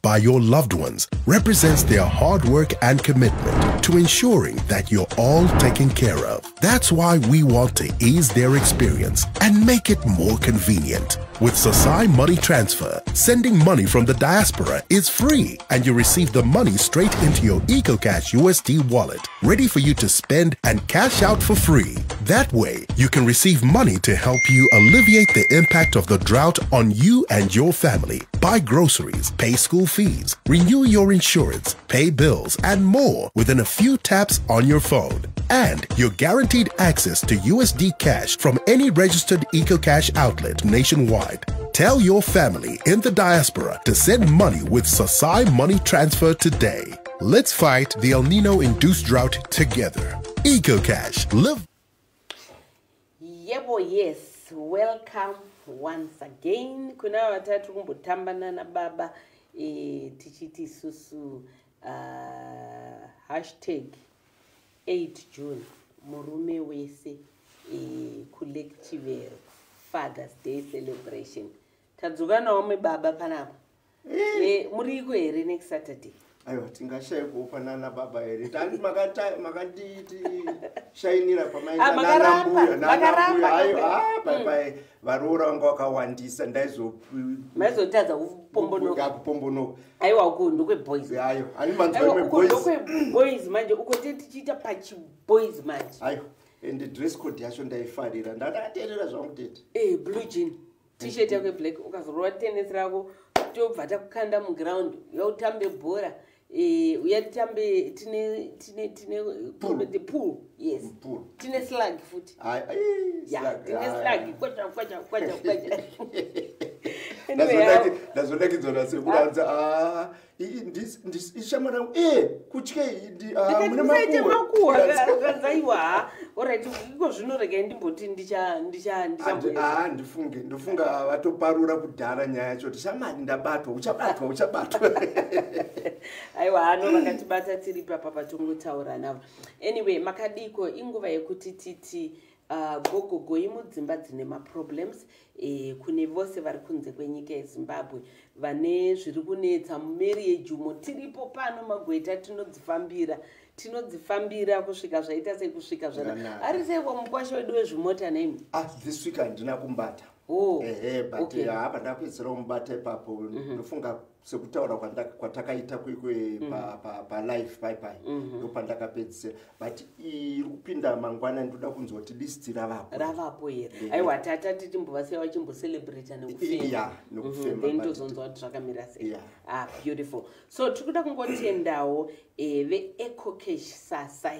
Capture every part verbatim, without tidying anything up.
by your loved ones represents their hard work and commitment to ensuring that you're all taken care of. That's why we want to ease their experience and make it more convenient. With Sasai Money Transfer, sending money from the diaspora is free and you receive the money straight into your EcoCash U S D wallet, ready for you to spend and cash out for free. That way, you can receive money to help you alleviate the impact of the drought on you and your family. Buy groceries, pay school fees, renew your insurance, pay bills, and more within a few taps on your phone. And you're guaranteed access to U S D cash from any registered EcoCash outlet nationwide. Tell your family in the diaspora to send money with Sasai Money Transfer today. Let's fight the El Nino-induced drought together. EcoCash, live. Yebo, yes, welcome once again. Kuna watatu kumbutambana na baba e, tichiti susu uh, hashtag eight June murume wese e, collective Father's Day celebration. Tadzuka naome baba panapa. Eh, muriko here next Saturday. Ayo, tingashaye kuopanana baba here. Tandi makata makati shainira pamaina nana mbuya nana mbuya. Ayo, ah, bye bye. Varora wangu wakawandisa ndaizo. Maizotadza kupombonoka. Ya kupombonoka. Ayo wakundo kwe boys. Ayo, ani manzwa me boys. Ayo kwe boys manje. Uko teti chita pachi boys manje. Ayo. And the dress code yasho ndaifarira ndakateerera zvamutete. Eh, blue jean t-shirt yakwe black ukazorwa tennis rako tobva takukanda muground yautambe bhora eh uyatambe tine tine tine the pool. Yes, pool. Tine slug futhi. Ai ai slug. Tine slug kwacha kwacha kwacha kwacha. Anyway, ndazodaki dzona sekuranza ah ndis ndis ishamara eh kutye ndi ah mune makuwa kazaiwa alright iko zvinorega ndimboti ndicha ndicha ndicha ah ndifunge ndofunga vatoparura kudhara nyaya yacho tishamani ndabatwa uchabatwa uchabatwa aiwa ano vakatibata tiri papa patongotaura navo. Anyway, makadiko inguva yekuti titi Uh, gogogo imudzimba dzine maproblems eh, kune vose vari kunze kwenyika yeZimbabwe vane zviri kunetsa mumarriage umo tiripo pano magweta tinodzifambira tinodzifambira kusvika zvaita sekusvika zvana ari seiko mukwasha wedu wezvimota nemi ah this week handina kumbata. Oh, eh eh but okay. hapa ndapedzera kumbata ipapo ndofunga sekutaura kwatakaita kwekwe pa pa pa live bye bye ndopa ndakapedzera but iri kupinda mangwana ndoda kunzoti list ravapo ravapo here aiwa tata titi mbovase wachimbo celebrate nekufema yeah nekufema then tozonzwa kuti zvakamira sei. Ah, beautiful. So tikuda kungotendawo eh ve EcoCash Sasai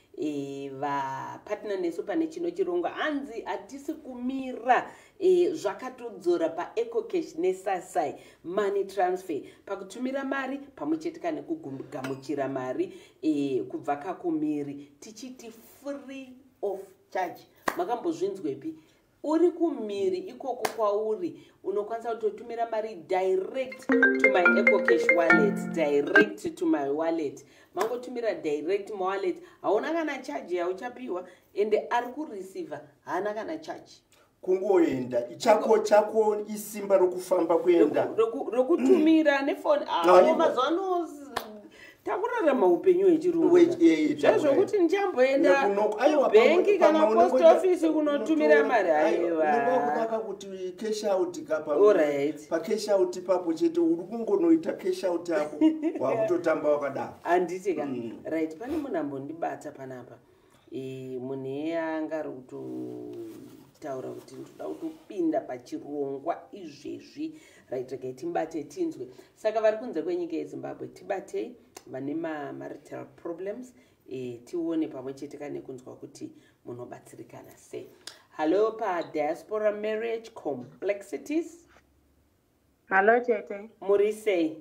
eh va partner nesu pane chino chirongwa anzi atisi kumira eh zvakatodzora pa EcoCash neSasai money transfer pakutumira mari pamwechetika nekugamuchira mari eh kubva kakumiri tichiti free of charge. Makambozvinzwepi? Uri kumiri ikoko kwauri unokwanisa kutotumira mari direct to my EcoCash wallet, direct to my wallet. Mangotumira direct my wallet hauna kana charge yauchapiwa ende ari kureceiver haana kana charge. Kungoenda ichako chako isimba rokufamba kuenda rokutumira nefone ah mazano takurarama upenyu hwechirungu zvazvokuti ndichamboenda kubenki kana post office kunotumira mari aiwa unokudaka kuti cash out kapa pa cash out papo chete uri kungonoita cash out yako wakutotamba wakadaro anditi ka right pane munhu ambondibata panapa eh munhu yanga ari kutotaura kuti ndoda kutopinda pachirongwa izvezvi right okay timbate tinzwe saka vari kunze kwenyika yeZimbabwe tibatei vane marital problems eh tione pamwe chete kane kunzwa kuti munobatsirikana sei. Hello pa Diaspora Marriage Complexities. Hello tete. Muri sei?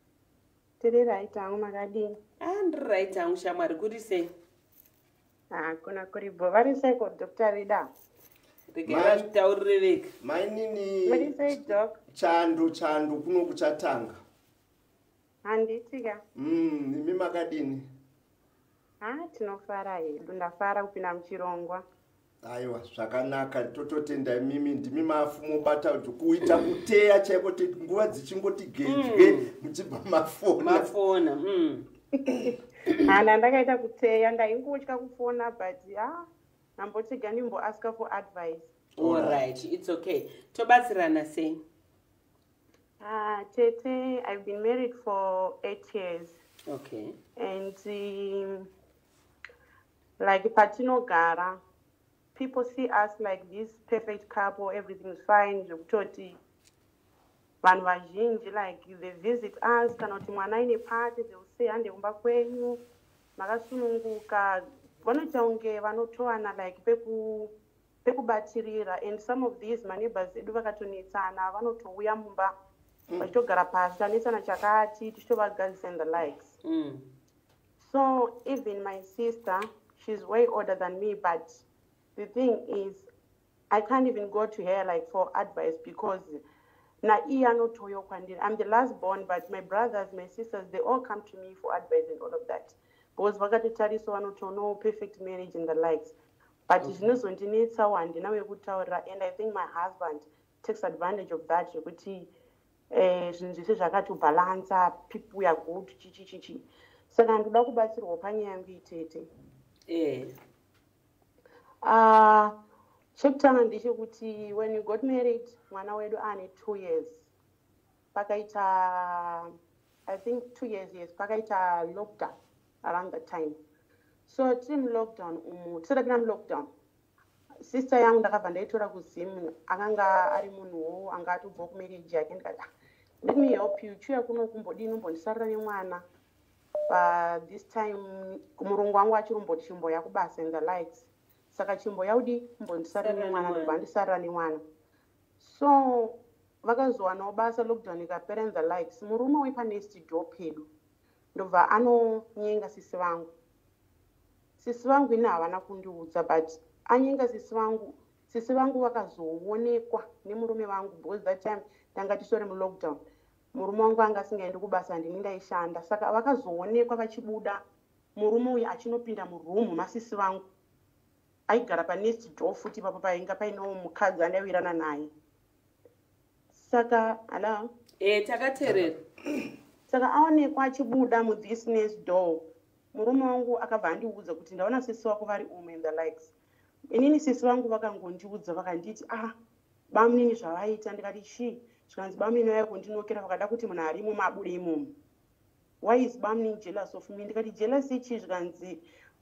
Tiri right angu makadini. And right angu shamwari kuri sei? Ah kuna kuri bovari sei ko Doctor Rida. Regera tauriveka. Mainini. Muri sei doc. Chando chando kuno kuchatanga. Handitika. Mm, nimi makadini. Ah, tinofara hedu ndafara kupinda muchirongwa. aiwa zvakanaka tototenda mimi ndimi mafumo bata kuita kuteya chaiko nguva dzichingoti gedye muchibva mafona mafona mm hana ndakaita kuteya ndaingotya kufona but ah namboti ganimbo ask for advice. All right, it's okay. Tobatsirana sei? Ah, Tete, I've been married for eight years. Okay. And um, like patinogara, people see us like this perfect couple, everything's fine. Toti, vanhu vazhinji, like they visit us, kana kuti mwana ine party, they will say ande kumba kwenyu, makasununguka, vanoita unge vanotowana like peku pekubatirira, and some of these my neighbors edu vakatonetsana vanotouya mumba vachitogara pasi tanetsana chakati tichitovagadzisa and the likes. Mm. So even my sister, she's way older than me, but the thing is I can't even go to her like for advice because na iya no toyo kwandiri. I'm the last born, but my brothers, my sisters, they all come to me for advice and all of that because vakatotariso vanotono perfect marriage and the likes. But zvinozondinetsa wandina wekutaurira, and I think my husband takes advantage of that zvekuti zvinhu zvese zvakatobhalansa, people we are good chichi chichi. Saka ndoda kubatsirwa panyaya yangu itete. Eh. Ah, chekutanga ndechekuti when you got married, mwana wedu ane two years. Pakaita, I think two years, yes, pakaita lockdown around that time. So team lockdown umu tisada lockdown sister yangu ndakabva ndaitora kuzimu akanga ari munhuwo anga atobva kumarriage yake ndikati let me help you chiuya kuno kumbodini umbondisarira nemwana but this time murungu wangu achirumboti chimboya kubasa and the likes saka chimboya udi umbondisarira nemwana ndobva ndisarira nemwana so vakazowanawo basa lockdown ikapera and the likes murume wepanest door pedu ndobva anonyenga sisi vangu sisi vangu ina havana kundiudza but anyenga sisi vangu sisi vangu vakazoonekwa nemurume vangu because that time tanga tisori mulockdown murume wangu anga asingaendi kubasa ndini ndaishanda saka vakazoonekwa vachibuda murume uyu achinopinda murumu masisi vangu aigara panest door futi papo painga painowo mukadzi andaiwirana naye saka ala eh takaterera saka aonekwa achibuda muthis nest door murume wangu akabva andiudza kuti ndaona sisi wako vari umu and the likes inini sisi vangu vakangondiudza vakanditi ah bamunini zvavaita ndikati chii zvikanzi bamunini vaya kundinokera vakada kuti munhu ari imomo abude imomo why is bamunini jealous of me ndikati jealous ichii zvikanzi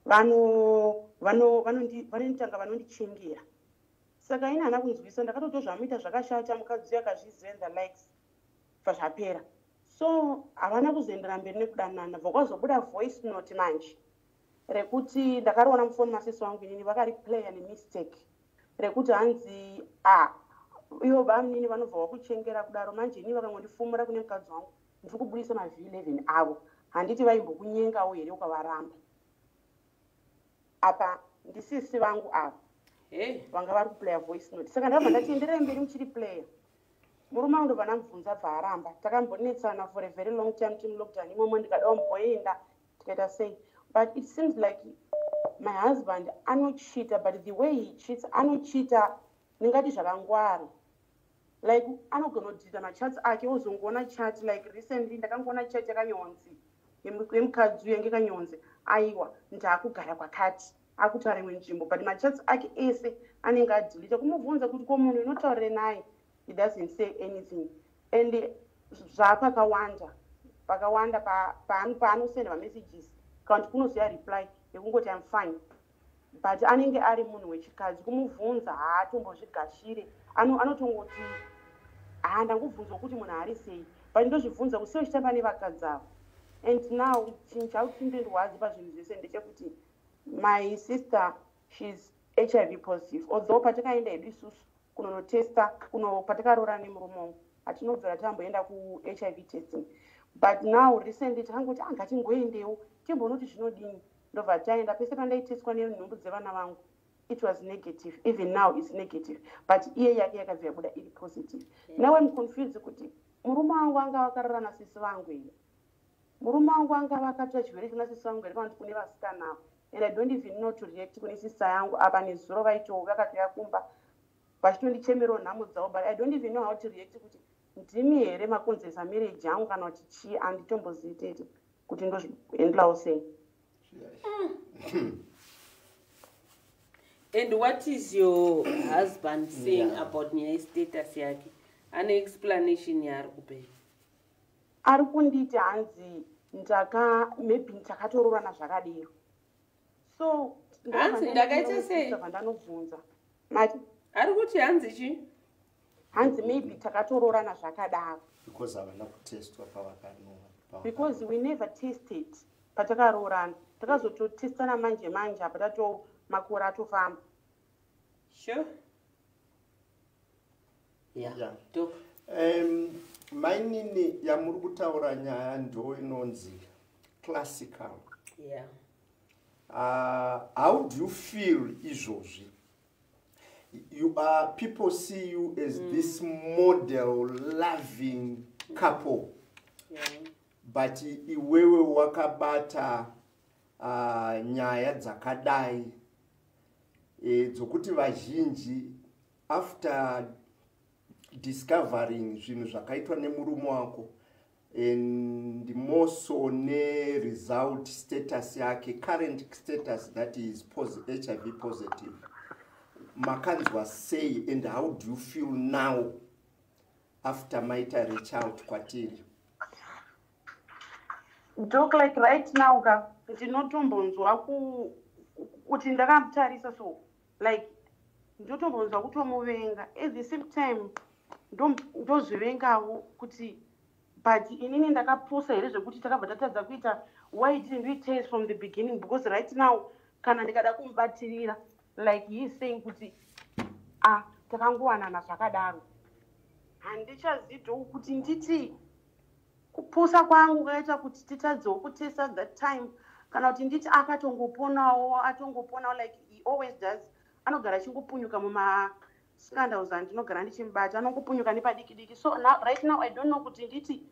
vanonditanga vanondichengera saka ini hana kunzwisa ndakatoto zvamuita zvakashata mukadzi akazviziva and the likes zvazvapera so havana kuzoendera mberi nekudanana vakazobuda voice note manje rekuti ndakariona mufoni masisi wangu inini vakariplaya nemistake rekuti hanzi ah ivo bamunini vanobva vakuchengera kudaro manje ini vakangondifumura kune mukadzi wangu ndiri kubudisa mavhi eleven avo handiti vaimbokunyengawo here ukavaramba apa ndisisi vangu avo vanga vari kuplaya voice note saka ndabva ndatienderera mberi muchiri playa murume wangu ndobva ndamubvunza bva aramba takambonetsana for a very long time tiri lockdown imomo ndikadawo mboenda tikaita sei but it seems like my husband anocheata but the way he cheats anocheata ndingati zvakangwara like anogona kudhidha machats ake ozongoona chat like recently ndakangoona chat yakanyonzi yemukadzi uyu yange kanyonzi aiwa ndaakugara kwakati akutaura imwe nzvimbo but machats ake ese anenge adhilita kumubvunza kuti ko munhu unotaurire naye he doesn't say anything and zvapakawanda pakawanda paanosenda pamessages kanti kunoziya reply yekungoti I'm fine but anenge ari munhu wechikadzi kumubvunza haatombozvigashire anotongoti ha ndangobvunzwa kuti munhu ari sei but ndozvibvunza kusiwo chitamba nevakadzi avo and now chinhu chakuchindindwadzi pazvinhu zvese ndechekuti my sister she's H I V positive although patakaenda hedu isusu kunonotesta kuno patakaroora nemurume wangu hatinobvira tamboenda ku-H I V testing but now recently takangoti angatingoendewo timbonoti zvinodini ndobva taenda pese pandaiteswa nenhumbu dzevana vangu it was negative even now it's negative but iye yake yakabva yabuda iri positive yeah. Now I'm confused kuti murume wangu anga vakarara nasisi vangu here murume wangu anga vakatora chirwere chona sisi vangu here panoti kune vasikana and I don't even know to react kune sister yangu apa nezuro vaitowo vakatoyakumba vachitondichemerawo nhamo dzavo, but I don't even know how to react kuti ndimi here makonzesa marriage yangu kana kuti chii, anditombozitete kuti ndozviendlawo sei. And what is your husband saying yeah. about nyaya status yake? Ane explanation yaari kupe? Ari kunditi hanzi ndaka maybe ndakatororana zvakadero. So hanzi ndakaita sei? Vandanobvunza. Mati ari kuti hanzi chi? Hanzi maybe takatororana zvakadaro. Because havana kutestwa pavakanova. Because we never tested patakarorana. Takazototestana manje manje apa tato makore atofamba. Sure. Yeah. Yeah. Talk. Um, mainini yamuri kutaura nyaya ndo inonzi classical. Yeah. Uh, how do you feel izvozvi? You are, people see you as mm. this model loving couple. Yeah. But iwewe wakabata uh, nyaya dzakadai e, dzokuti vazhinji after discovering zvinhu zvakaitwa nemurume wako and more so ne result status yake, current status that is H I V positive, makanzwa sei, and how do you feel now after maita reach out kwatiri? Talk like right now ka ndinotombonzwa kuti ndakamutarisa so like ndotombonzwa kutomuvenga at the same time ndozvivengawo kuti but inini ndakapusa here zvekuti takabva tatadza kuita why didn't we taste from the beginning, because right now kana ndikada kumubatirira like he is saying kuti ah takangowanana zvakadaro handichaziviwo kuti nditi kupusa kwangu kaita kuti titadzewo kutesta that time kana kuti nditi akatongoponawo atongoponawo like he always does, anogara achingopunyuka muma scandals andinogara ndichimubata anongopunyuka nepadiki diki. So now, right now I don't know kuti nditi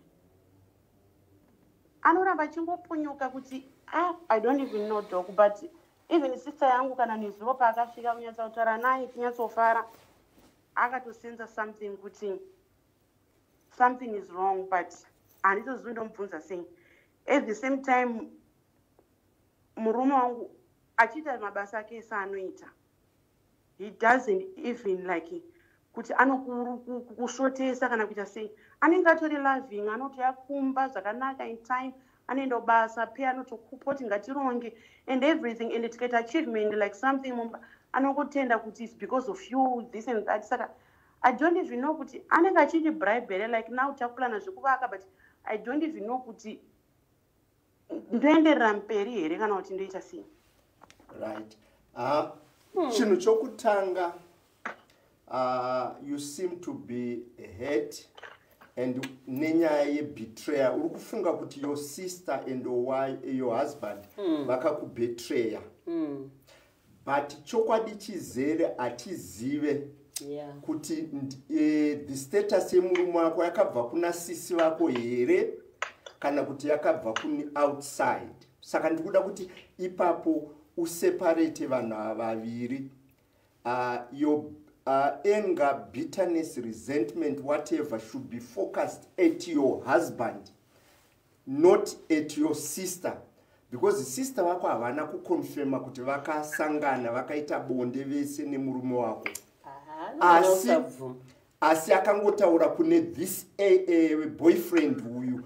anoramba achingopunyuka kuti ah I don't even know dog, but even sister yangu kana nezuro paakasvika kunyatsa kutaura naye tinyatsofara akatosenza something kuti something is wrong, but handitozondomubvunza sei. At the same time murume wangu achiita mabasa ake ese anoita, he doesn't even like kuti anokushotesa kana kuita sei, anenge atori loving, anotoyakumba zvakanaka in time, anoenda basa pe anotokupoti ngatironge and everything, and tikaita achievement like something anongotenda kuti it's because of you this and that. Saka I don't even know kuti anenge achichi bribe like now takulana zvekuvaka, but I don't even know kuti ndoenderera mberi here kana kuti ndoita sei. Right. Uh, hmm. Chinhu chokutanga, uh, you seem to be hurt and nenyaya yebetrayal. Uri kufunga kuti your sister and your wife, your husband hmm. vakakubetraya. Hmm. But chokwadi chizere atizive yeah. kuti uh, the status yemurume wako yakabva kuna sisi vako here kana kuti yakabva kuni outside. Saka ndikuda kuti ipapo useparate vanhu vaviri. Uh, your uh, anger, bitterness, resentment, whatever should be focused at your husband, not at your sister. Because the sister wako havana kukonfirma kuti vakasangana vakaita bonde vese nemurume wako. Asi, asi akangotaura kune this a, a boyfriend huyu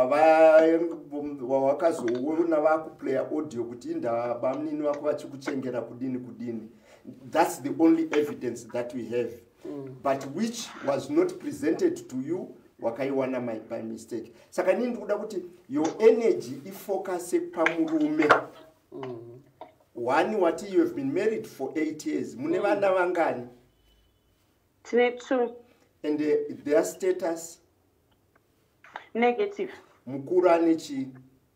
wawakazoona vakuplaya audio kuti inda bamnini wako vachikuchengera kudini kudini. That's the only evidence that we have, mm. but which was not presented to you wakaiwana by mistake. Saka nini ndikuda kuti your energy ifocus pamurume. Mm. One, what you have been married for eight years. Mune vana vangani? Two. And uh, their status? Negative. Mukuru ane chi?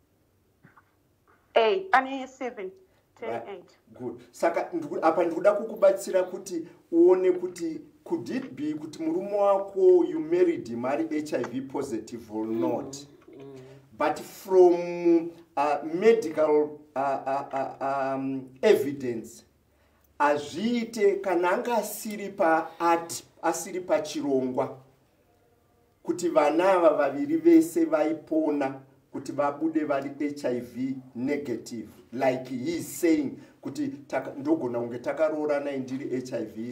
Eight. Ane seven. Ten, right. Eight. Good. Saka apa ndikuda kukubatsira kuti uone kuti could it be kuti murume wako you married him ari H I V positive or not? Mm. Mm. But from uh, medical uh, uh, uh, um, evidence azviite kana anga asiri pa art asiri pachirongwa kuti vana ava vaviri vese vaipona kuti vabude vari H I V negative, like he is saying kuti ndogona kunge takaroorana indiri H I V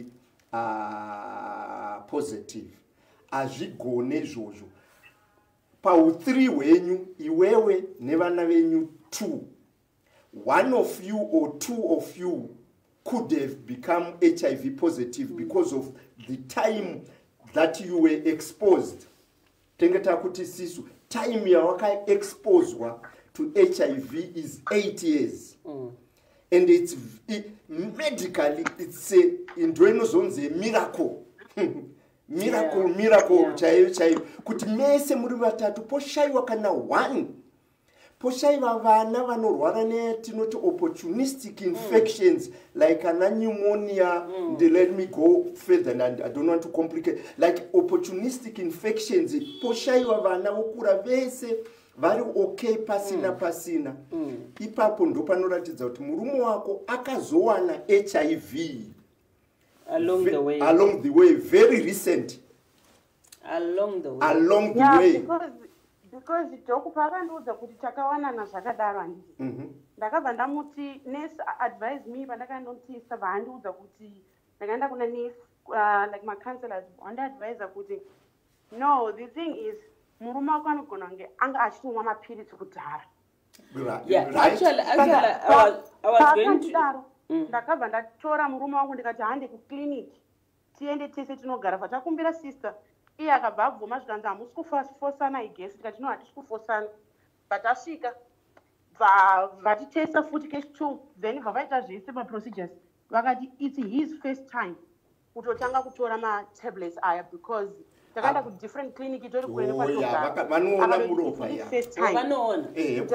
uh, positive. Azvigone izvozvo pauthree hwenyu iwewe nevana venyu two, one of you or two of you could have become H I V positive mm. because of the time that you were exposed. Tengeta kuti sisu time yawaka exposed to H I V is eight years. Mm. And it's it, medically it's a indwenozonze miracle. Miracle, yeah. miracle, yeah. chaiyo chaiyo. Kuti mese muri vatatu poshaiwa kana one. Poshaiwa vana vanorwara netinoti opportunistic infections mm. like an pneumonia. Mm. They let me go further and I don't want to complicate. Like opportunistic infections. Poshaiwa vana okura vese vari okay pasina mm. pasina. Mm. Ipapo ndo panoratidza kuti murume wako akazowana H I V. Along the way. Along the way, very recent. Along the way. Along the yeah, way. Because because joku pakanduudza kuti takawanana zvakadaro handiti. Mhm. Ndakabva ndamuti nurse advise me pandakandotisa vaandiudza kuti ndakaenda kuna nurse uh, like my counselors vandaadvisa kuti no, the thing is murume wako anogona kunge anga achitomwa mapirisi kudhara. Yeah, actually, actually, I was, I was going to. Ndakabva ndatora murume wangu ndikati hande kuclinic tiende tese tinogara vatakumbira sister iye akabva abvuma zvikanzi hamusi kufosana igesi tikati no hatisi kufosana but asvika vatitesta futi case two then vavaita zvese maprocedures vakati it's his first time kutotanga kutora matablets aya because takaenda ku different clinic itori kuene kwatogara first time vanoona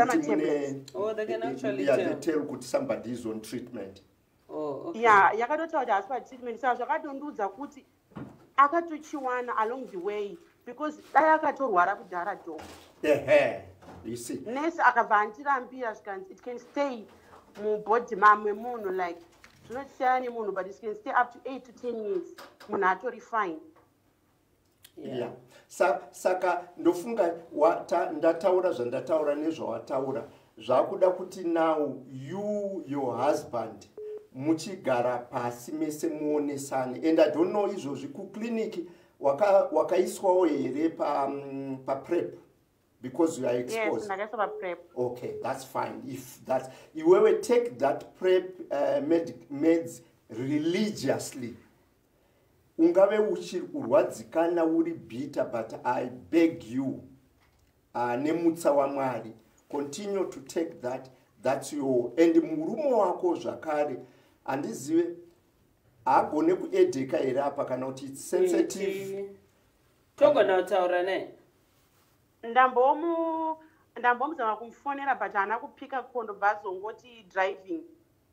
oh they can actually yeah, tell tell kuti somebody is on treatment. Oh, okay. Yeah, yakatoti kuti asi pa treatment saka zvakatondudza kuti akatochiwana along the way because dai akatorwara kudhara dho. Ehe, you see. Nurse akabva andirambira zvikanzi it can stay mubody memunhu like zvinochisiyana nemunhu but it can stay up to eight to ten years munhu atori fine. Yeah. Yeah. Sa, saka ndofunga ndataura zvandataura nezvawataura zvakuda kuti now you your husband muchigara pasi mese muonesane and I don't know izvozvi kuclinic wakaiswawo waka here pa um, pa prep because you are exposed. Yes, ndakaiswa pa prep. Okay, that's fine. If that's iwewe take that prep uh, med, meds religiously. Ungave uchiri kurwadzikana uri bitter but I beg you uh, nemutsa waMwari continue to take that. That's your and murume wako zvakare andizive agone kuedheka here apa kana kuti it's sensitive togona kutaura naye ndambomu ndambomuzama kumufonera but haana kupika kondobva azongoti driving.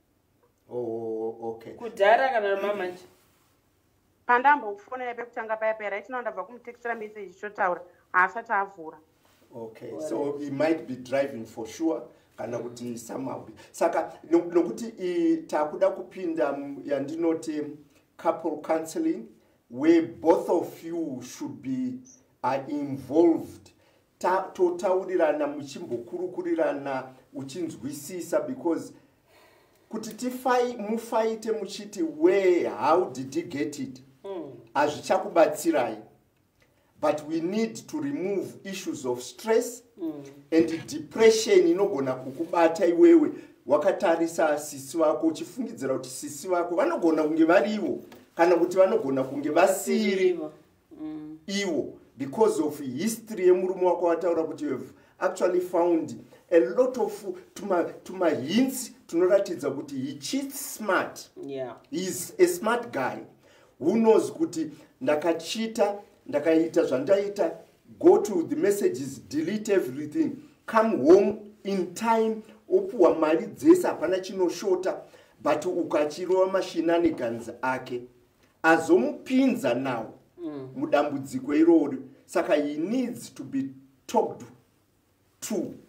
Oh, okay. Kudhara kana mamanje pandambomufonera pekutanga paya paya right now ndabva kumutextira message chotaura haasati avhura. Okay, well, so he might be driving for sure. Kana kuti somehow saka nokuti takuda kupinda yandinoti couple counseling where both of you should be are involved ta totaurirana muchimbokurukurirana uchinzwisisa because kuti tifai mufaite muchiti where how did he get it mm. azvichakubatsirai. But we need to remove issues of stress mm. and depression inogona kukubata iwewe wakatarisa sisi wako uchifungidzira kuti sisi wako vanogona kunge varivo kana kuti vanogona kunge vasiri mm. iwo because of history yemurume wako wataura kuti you have actually found a lot of tuma tuma hints tunoratidza kuti he cheats smart. Yeah. He's a smart guy who knows kuti ndakachita ndakaita zvandaita go to the messages delete everything come home in time opuwa mari dzese hapana chinoshota but ukachirova mashinanigans ake azomupinza now mm. mudambudziko irori saka he needs to be talked to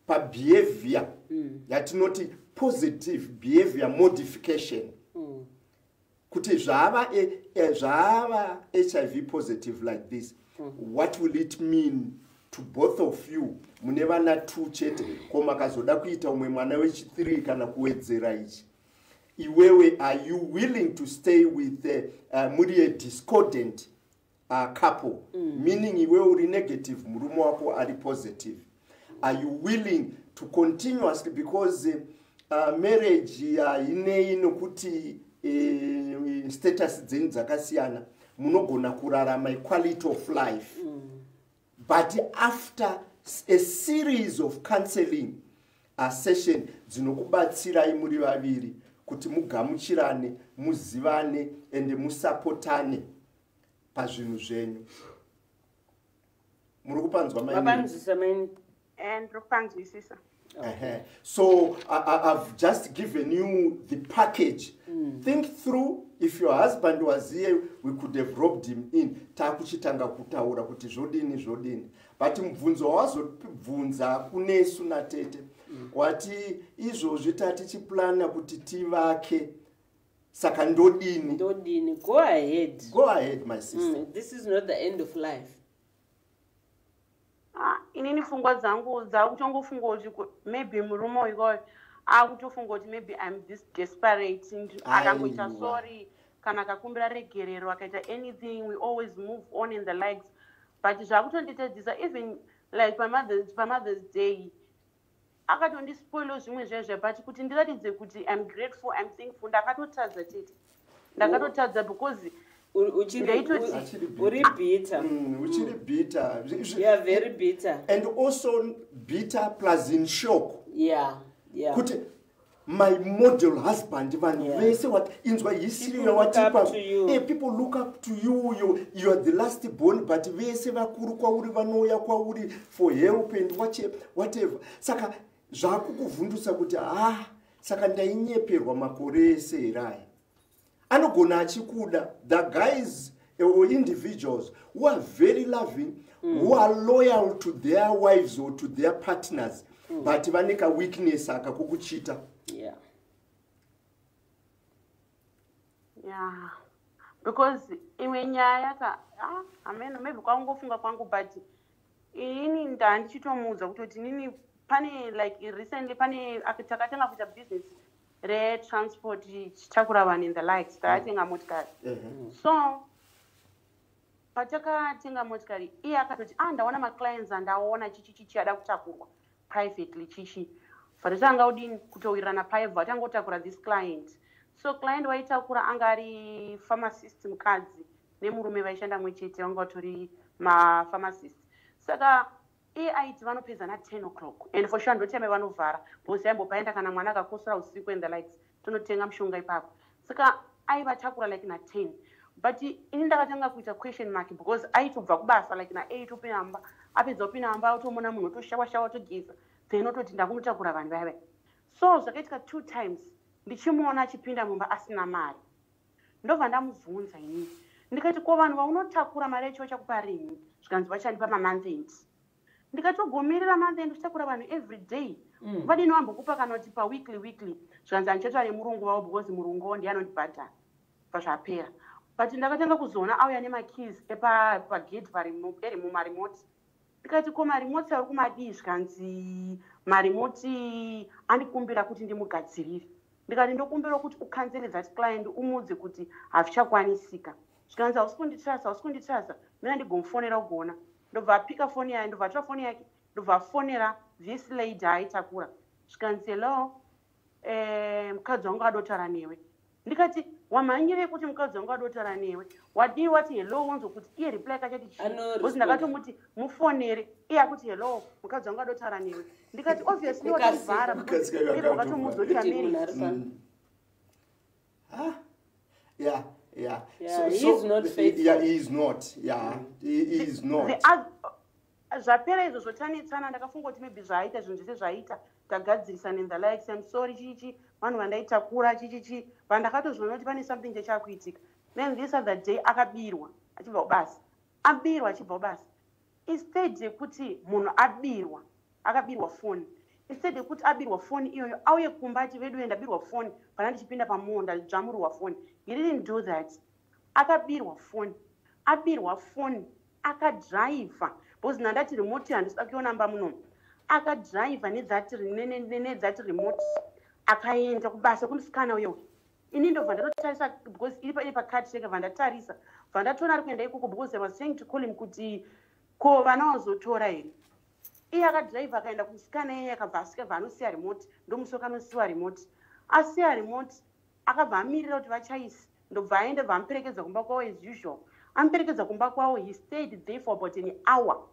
pabehavior yatinoti positive behavior modification Mm. kuti zvava e, e, zvava H I V positive like this, what will it mean to both of you? Mune vana two chete koma kazoda kuita umwe mwana wechi three kana kuwedzera ichi. Iwewe, are you willing to stay with the uh, muri a discordant uh, couple? Mm. Meaning iwewe uri negative, murume wako ari positive. Are you willing to continuously, because uh, uh, marriage uh, inei nokuti uh, status dzenyu dzakasiyana, munogona kurarama quality of life. Mm. But after a series of counseling uh, session dzinokubatsirai muri vaviri kuti mugamuchirane, muzivane ende musapotane pazvinhu zvenyu. Muri kupanzwa maini? Mapanzisa maini. And Rupanzwisisa. Uh-huh. So I, I, I've just given you the package. Mm. Think through. If your husband was here, we could have robbed him in. Takuchitanga kutaura kuti zvodini zvodini. But mvunzo wazobvunza kunesu na tete. Wati izvozvi tatichiplana kuti tivake. Saka ndodini. Ndodini. Go ahead. Go ahead, my sister. Mm. This is not the end of life. Ah, inini fungwa dzangu dzakutongofunga kuti maybe murume uyo akutofunga kuti maybe I'm this desperate, akangoita sorry kana akakumbira regerero akaita anything, we always move on in the likes. But zvakutonditedzisa even like my mother's, my mother's day akatondispoilo zvimwe zvezve, but kuti ndiratidze kuti I'm grateful, I'm thankful, ndakatotadza tete, ndakatotadza because Uchiri bitter. Mm, uchiri bitter. You are very bitter. And also bitter plus in shock. Yeah, yeah. Kuti, my model husband, man, they say what inzwa people look up to you. Hey, people look up to you. You, you are the last born, but they say vakuru kwa uri vanoya kwa uri for help and whatever. Saka zvakukuvhundusa kuti ah, saka ndainyeperwa makore ese erai. Anogona achikuda, the guys or individuals who are very loving, mm. who are loyal to their wives or to their partners, mm. but vaneka weakness akakukuchita. Yeah. Yeah. Because imwe nyaya ka ah amen maybe kwangofunga kwangu, but ini ndandichitomuudza kutoti nini pane like recently pane akatakatenga kuita business re-transport chitakura vanhu in the likes takatenga motikari. So patakatenga motikari iye akatoti ah ndaona maclients andaona chichi chichi ada kutakurwa privately chichi but tanga udini kutowirirana private atangotakura this client. So client waitakura anga ari pharmacist mukadzi nemurume vaishanda mwechete vanga vatori mapharmacist. Saka iye aiti vanopedza na ten o'clock and for sure ndotime vanovhara bhosi yambopaenda kana mwana akakosora usiku and the likes tonotenga mushonga ipapo. Saka aivatakura like na ten, but ini ndakatanga kuita question mark because aitobva kubasa like na eight opinamba apedza opinamba automona munhu otoshawashawa otogeza then ototi ndakunotakura vanhu vaya. So zvakaitika two times ndichimuona achipinda mumba asina mari. Ndobva ndamubvunza inini ndikati ko vanhu vaunotakura mari yacho vachakupa rini? Zvikanzi vachandipa mamonth end. Ndikatogomirira month end uchitakura vanhu every day. Mm. Vadini vambokupa kana kuti pa weekly weekly. Zvikanzi andichatora nemurungu wavo because murungu wavo ndiye anondibhadhara pazvapera. But ndakatanga kuzoona auya nemakeys epa pagate eri mumarimoti. Ndikati ko marimoti ari kumadii? Zvikanzi marimoti andikumbira kuti ndimugadzirire. Ndikati ndokumbira kuti ucancel that client umudze kuti hazvichakwanisika. Zvikanzi hausi kunditrasa, hausi kunditrasa, mina ndigomufonera ugoona. Ndobva apika foni yaye, ndobva atora foni yake, ndobva afonera this lady aitakura. Zvikanzi hello, eh, mukadzi wangu adotaura newe. Ndikati wamhanyire kuti mukadzi wangu adotaura newe. Wadii wati hello wonzo kuti iye reply kachati chi. Because ndakatomuti mufonere, iye akuti hello, mukadzi wangu adotaura newe. Ndikati obviously wakamubvara because iye wakatomudza kuti ameri. Ah, yeah. Yeah, yeah so, he so, is not faithful. Yeah, he is not. Yeah, he, he is not. Zvapera izvo zvotanitsana ndakafunga kuti maybe zvaita zvinhu zvese zvaita tagadzirisana in the likes. I'm sorry chichi vanhu vandaitakura chichichi vandakatozoona kuti pane something chachakuitika. Then this other day akabirwa achibva kubasa, abirwa achibva kubasa. Instead yekuti munhu abirwa akabirwa phone, instead yekuti abirwa foni iyoyo auye kumba ati vedu ndabirwa foni pana ndichipinda pamonda dzvamurwa foni. He didn't do that. Akabirwa foni, abirwa foni, akadriva because nandati remote handisida kuiona mba munomu. Akadriva nedzati nedzati remote akaenda kubasa kundisikana uyo. Ini ndobva ndatotarisa because iri pa pakati cheka vandatarisa vandatona ari kuenda ikoko because I was saying to call him kuti ko vana vazotora here. Iye akadriva akaenda kusikana iye akabva asvika vanosiya remote ndomusoka anosiyiwa remote. Asiya remote akabva amirira kuti vachaisi ndobva aenda vamuperekedza kumba kwavo as usual. Amuperekedza kumba kwavo, he stayed there for about an hour.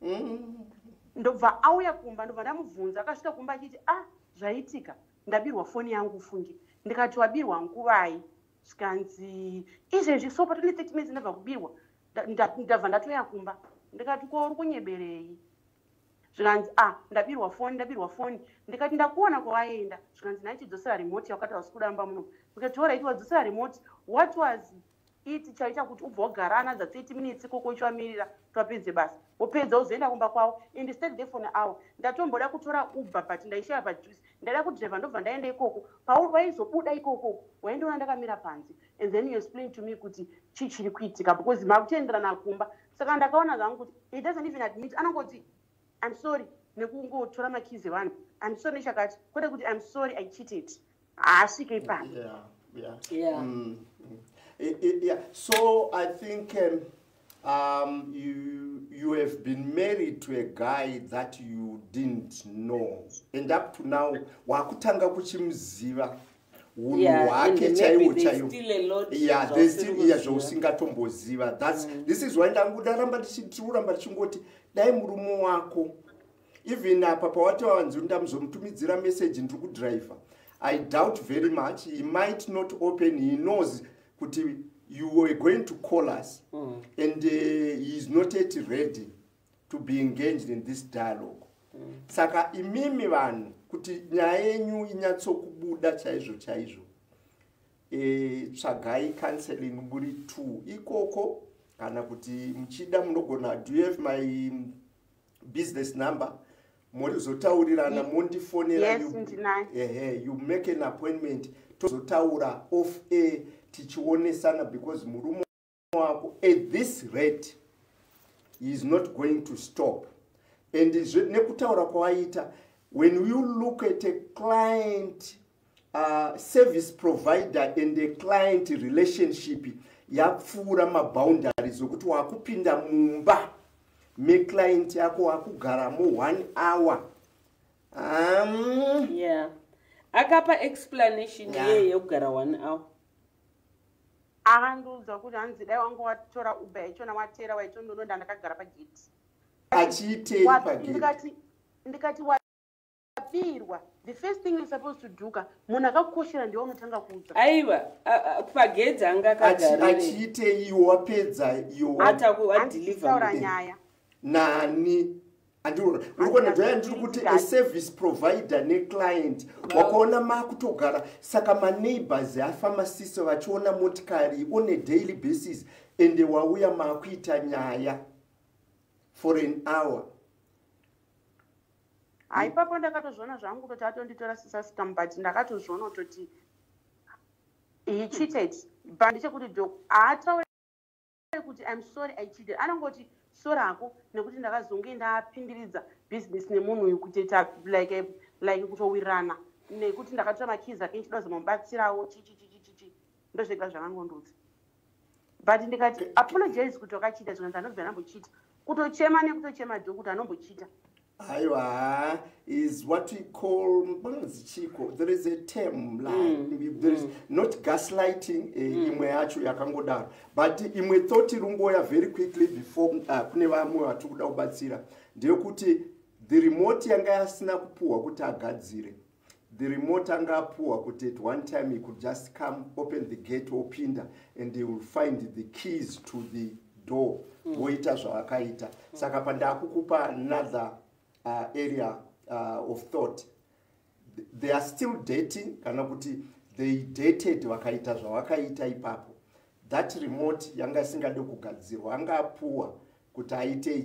Ndobva auya kumba ndobva ndamubvunza akasvika kumba achiti ah zvaitika ndabirwa foni yangu ufungi. Ndikati wabirwa nguvai? Zvikanzi izvezvi so patone thirty minutes ndabva kubirwa ndabva ndatoya kumba. Ndikati ko uri kunyeberei? Zvikanzi ah ndabirwa foni ndabirwa foni. Ndikati ndakuona kwawaenda. Zvikanzi naichidzosera remote yakati wasikudamba muno. Ndikati alright wadzosera remote, what was it chaita kuti ubva wagara another thirty minutes ikoko uchivamirira twapedze basa wopedza uzoenda kumba kwavo and stayed there for an hour. Ndatomboda kutora Uber but ndaishaya pajuice ndada kudriva ndobva ndaenda ikoko pawaizobuda ikoko waindoona ndakamira panze and then you explain to me kuti chii chiri kuitika because makutenderana kumba. Saka ndakaona zvangu kuti he doesn't even admit, anongoti I'm sorry nekungotora makizi evanhu, I'm sorry nechakati kwete kuti I'm sorry I cheated. Haasvike ipapo. Yeah, yeah. Yeah. Mm, mm. It, it, yeah. So I think um, um, you you have been married to a guy that you didn't know, and up to now, wakutanga kuchimuziva. Yeah, and maybe there's still a lot. Yeah, there's still yeah, zvosingatomboziva. That's mm. This is why ndangudaramba ndichituramba ndichingoti dai murume wako even apa pawati wanzi ndamuzomutumidzira message ndiri kudriver. I doubt very much he might not open. He knows kuti you were going to call us mm. and uh, he is not yet ready to be engaged in this dialogue. Mm. Saka imimi vanhu kuti nyaya yenyu inyatsokubuda chaizvo chaizvo e, tsvagai counseling muri two ikoko kana kuti muchida munogona. Do you have my business number? Mozotaurirana mondifonera. Yes, you, eh, you make an appointment tozotaura off air tichionesana because murume wako at this rate he is not going to stop. And nekutaura kwaita, when you look at a client uh, service provider and a client relationship yapfuura maboundaries okuti wakupinda mumba me client yako wakugaramo one hour. Um, yeah. Akapa explanation yeah. Ye yekugara one hour. Akanduudza kuti hanzi dai wangu watora Uber ichona watera waitondononda ndakagara pageti. Achiitei pageti? Ndikati ndikati wabirwa. The first thing you're supposed to do ka munhu akakukoshera ndiwo unotanga kuudza. Aiwa pageti anga akagara. Achiitei iwo wapedza iwo ataku adeliver nyaya. Nani andiro urikona dzoya ndiri kuti a service provider ne client wakaona makutogara saka ma neighbors apharmacist vachiona motikari on a daily basis and wauya makuita nyaya for an hour. Aipapo ndakatozviona zvangu kuti atonditora system but ndakatozviona kuti he cheated. But ndichekuti dok aataure kuti I'm sorry I cheated. Anongoti sorako nekuti ndakazonge ndapindiridza business nemunhu uyu kutoita like like kutowirirana nekuti ndakatora makizi ake nchida kuzomubatsirawo chichichichichi ndozvega zvakangondudza. But ndikati apologize kuti wakachita zvinhu zvanobva nambochita kutochema nekutochema dhokuti anombochita. Aiwa is what we call chico. There is a term like mm. there is mm. not gaslighting eh, imwe yacho yakangodaro but imwe thought rungoya very quickly before uh, kune vamwe vari kuda kubatsira ndeyekuti the remote yanga yasina kupuwa kuti agadzire. The remote anga apuwa kuti at one time he could just come open the gate opinda and he will find the keys to the door voita zvavakaita. Saka pandakukupa another Uh, area uh, of thought. They are still dating kana kuti they dated vakaita zvavakaita ipapo. That remote yanga isingade kugadzirwa anga apuwa kuti aite ichi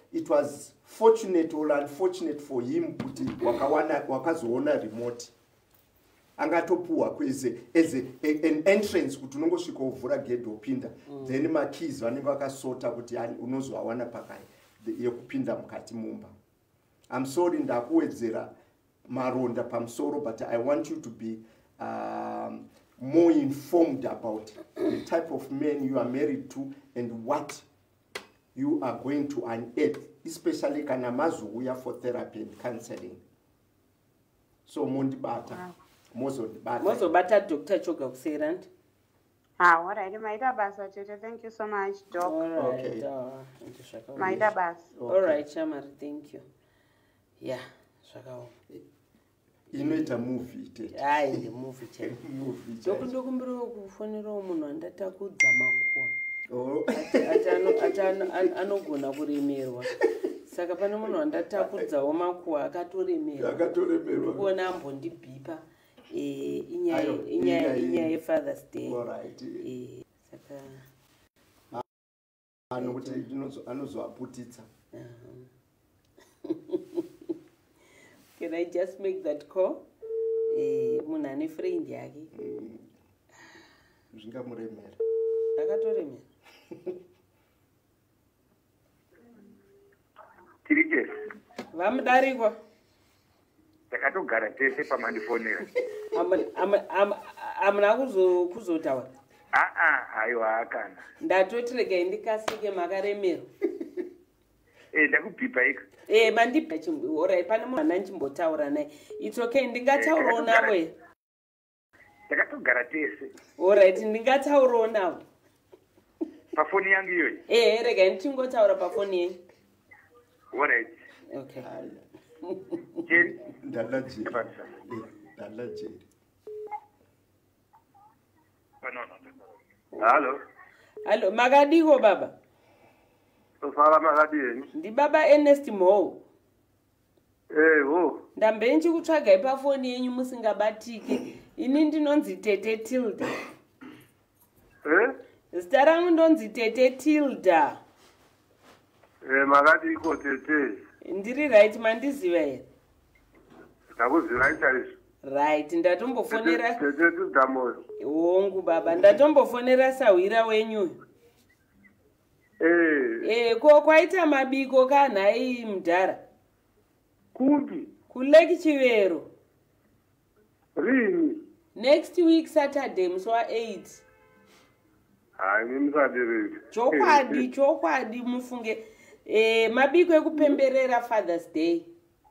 it was fortunate or unfortunate for him kuti wakawana wakazoona remote angatopuwa kweze as a, an entrance kuti unongosvika uvhura gate opinda mm. then makeys vanenge vakasota kuti unozowawana pakai yekupinda mukati mumba. I'm sorry ndakuwedzera maronda pamusoro, but I want you to be um, more informed about the type of men you are married to and what you are going to unearth, especially kana mazouya for therapy and counseling. So mondibata wow. mozondibata mozobata Doctor Choga kuserand. Ah, all right, Maida Basa, thank you so much, Doc. All right, okay. uh, Maida Bas. Okay. All right, Chamari, thank you. Yeah, Shakao. Inoita movie tete. Ah, in the movie tete. Movie tete. Doku ndoku mbiro kufonera umunhu andatakudza makuwa. Oh. Atano atano anogona kuremerwa. Saka pane munhu andatakudzawo makuwa akatoremerwa. Akatoremerwa. Kuona ambondibhipa. Eh, inyaya inyaya inyaya Father's Day. All right. Eh, saka anokuti inozo anozoaputitsa. Can I just make that call? Eh, munhu ane friend yake. Zvingamuremera. Akatoremera. Tirike. Vamudarikwa. Takatogara tese pamandifonera. Amuna kuzo kuzotaura. Ah ah, aiwa akana. Ndatotirega indikasike makaremera. Eh, ndakupipa ika. Eh, mandipa chimbo. Alright, pane munhu ananchimbotaura naye. It's okay, ndingataurawo nawe. Takatogara tese. Alright, ndingataurawo nawe. Pafoni yangu iyoyi. Eh, rega ndichingotaura pafoni yenyu. Alright. Okay. Jerry. Ndala Jerry. Ndala Jerry. No, no. Hello. Hello, makadiko baba. Tofala makadini. Ndi baba Ernest Mo. Eh, ho. Ndambe nchikutsvagai pafoni yenyu musingabatike. Ini ndinonzi Tete Tilda. Eh? Zita rangu ndonzi Tete Tilda. Eh, makadiko Tete. Ndiri right mandiziva here. Ndakuziva chaizvo. Right, ndatombofonera. Tete Tilda Moyo. Hongu baba, ndatombofonera sahwira wenyu. Eh. Eh, ko kwaita mabiko kanhai mudhara. Kumbi. Kuleki Chivero. Rini. Next week Saturday musi wa-eight. Hai, nimusadiriri. Chokwadi, chokwadi mufunge. Eh, mabiko ekupemberera Father's Day.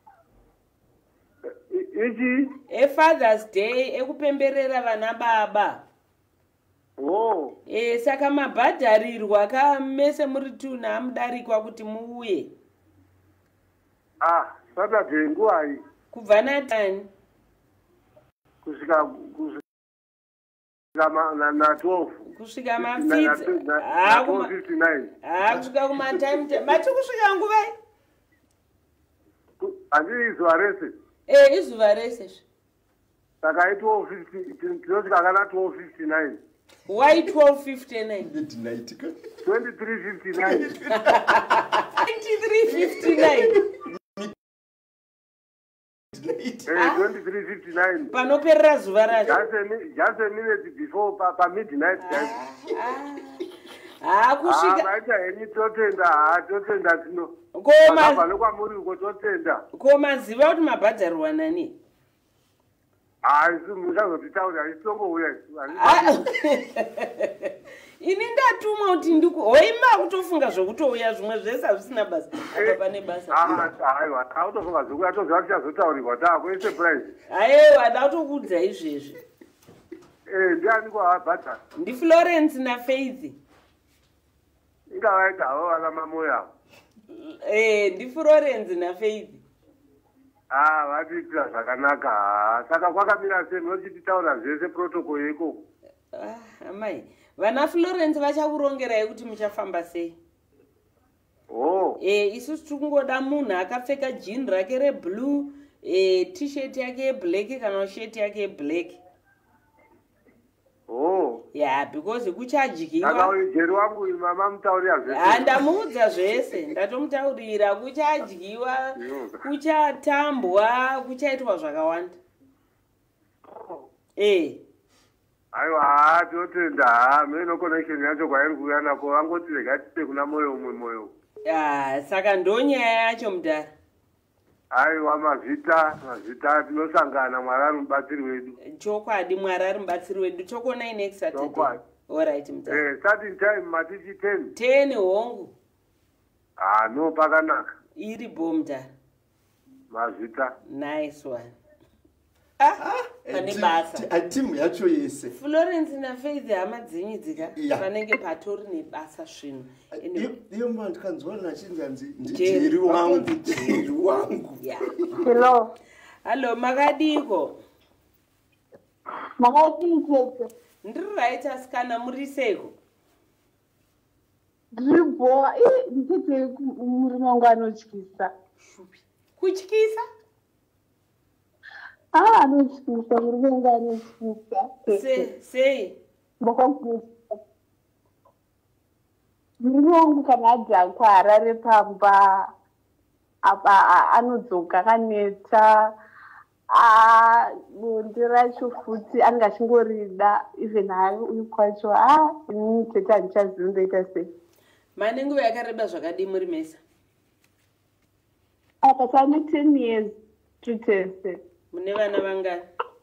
Ichi? E Father's Day ekupemberera vana baba. Oh. Eh, saka mabhadharirwa kamese muri tuna amudarikwa kuti muuye. Ah, Saturday nguwai. Kubva natani? Kusvika kusvika na na twelve. Kusvika mafitsi. Ah, kuma fifty-nine. Ah, kusvika kuma time. Mati kusvika nguvai? Andiri izuva rese. Eh, izuva rese. Saka twelve fifty, tinosvika kana twelve fifty-nine. Why twelve fifty-nine? Midnight. twenty-three fifty-nine. twenty-three fifty-nine. Eh, twenty-three fifty-nine. Panoperera zuva racho. Just a just a minute before pa, pa midnight. Ah. Ah, kusvika. Ah, maita henyu totenda, ah, totenda tino. Koma pano kwamuri uko totenda. Koma ziva kuti mabhadharirwa nani? Ah, isu muchazotitaura isongouya. Ini ndatumwa kuti ndiku hoima kutofunga zvokutouya zvimwe zvese hazvisina basa. Apa pane basa. Ah, aiwa, autofunga zvokuya toziva tichazotaurirwa tako isurprise. Aiwa, ada kutokudza izvezvi. Eh, ndiani kwavabhadhara? Ndi Florence na Faith. Ingavaita havo vana mamoya. Eh, ndi Florence na Faith. Ah, vatiitira zvakanaka. Saka kwakamira sei munochititaura zvese protocol iko. Ah, amai. Vana Florence vachakurongerai kuti muchafamba sei. Oh. Eh, isusu tikungoda munhu akapfeka jean rake reblue, eh, t-shirt yake yeblack kana shirt yake yeblack. Oh. Yeah, because kuchadyiwa. Akaujeri wangu mama mutaurira zvese. Handamuudza zvese, ndatomutaurira kuchadyiwa, kuchatambwa, kuchaitwa zvakawanda. Eh. Aiwa, totenda, meno connection yacho kwairi kuuya nako vangoti regatite kuna moyo umwe moyo. Ah, saka ndonyaya yacho mudhara. Aiwa, mazita, mazita tinosangana Mwari ari mubatsiri wedu. Chokwadi Mwari ari mubatsiri wedu. Chokonai next Saturday. Chokwadi. All right, mudhara. Eh, starting time matichi ten. ten hongu. Ah, no pakanaka. Iri bo mudhara. Mazita. Nice one. Ah, pane basa. Timu yacho yese. Florence na Faith hama dzinyi dzika vanenge patori nebasa zvino. Iyo mwana ndikanzwana chinzanzi ndijeri wangu, ndijeri wangu. Hello. Hello, makadiko. Makadiko. Ndiri right asikana muriseko. Ndiribo, eh ndite muri mangu anotyisa. Kutyisa? Ah, anotyisa, muri mangu anotyisa. Se, sei. Mbakakutyisa. Muri mangu kana adhakwa harare pamba, apa anodzoka kaneta, ah, bondi racho futi anga achingorida, even hayo uyu kwacho, ah, ini tete handichazivi ndoita sei. Mane nguva yakareba zvakadii muri mesa? Apa pane ten years tutese. Mune vana vangani?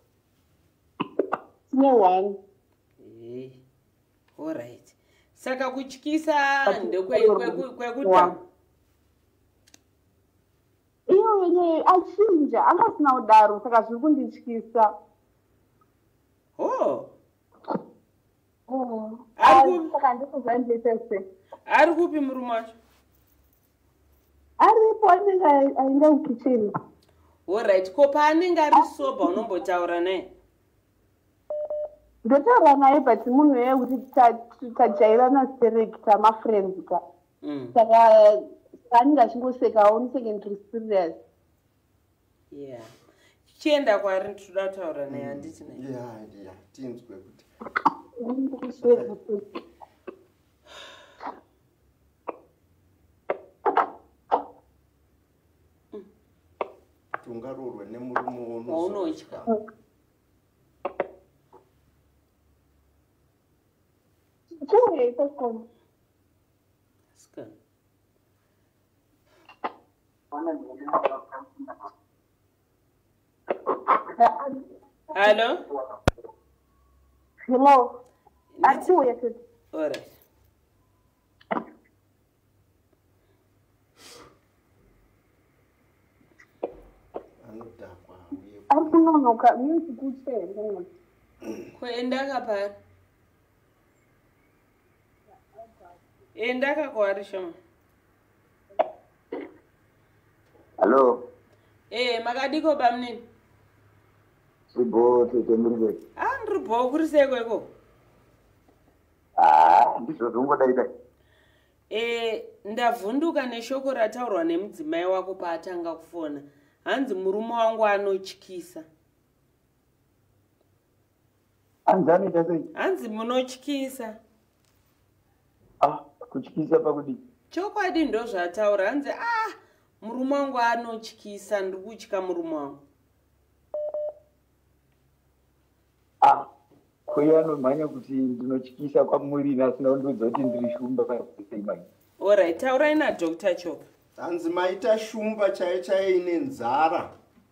Tine one. Eh. All right. Saka kutyisa ndekwe Iyo wenye achinja akasina kudaro saka zviri kundityisa. Oh. Oh. Saka ndikuzva ndoita sei. Ari kupi murume wacho? Aripo anenge aenda kukicheni. All right. Ko paanenge ari soba unombotaura naye? Ndotaura naye but munhu yekuti tajairana seregita tamafriends ka. Saka anenge achingoseka uniseke ndiri serious. Yeah. Chienda kwari toda kutaura naye handiti naye. Yeah, yeah. Tinzwe kuti. Tungarurwe nemurume unotya. Chiuye itakona. Skana. Hello? Hello. Chiuye tete. All right. Arikunonoka mimi kuchenda. Kuenda kapari? Enda kakwari shoma. Hello. Eh, makadiko bamnini? Sibo tete muri. Ah, ndiribo kuriseko iko. Ah, ndizvo zvongodaita. Eh, ndavhunduka neshoko rataurwa nemudzimai wako paatanga kufona. Hanzi murume wangu anotyisa. Anzani tete. Hanzi munotyisa. Ah, kutyisa pakudi. Chokwadi ndo zvataura. Hanzi ah, murume wangu anotyisa, ndiri kutya murume wangu. Ah, kwai anomhanya kuti ndinotyisa kwamuri nasina kundiudza kuti ndiri shumba paimai. All right, taurai naDoctor Choka. Hanzi maita shumba chaiye chaiye ine nzara.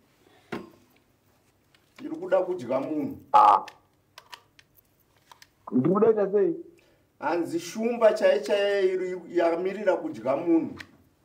Iri kuda kudya munhu. Ah. Ndiri kudaita sei? Hanzi shumba chaiye chaiye iri yamirira kudya munhu.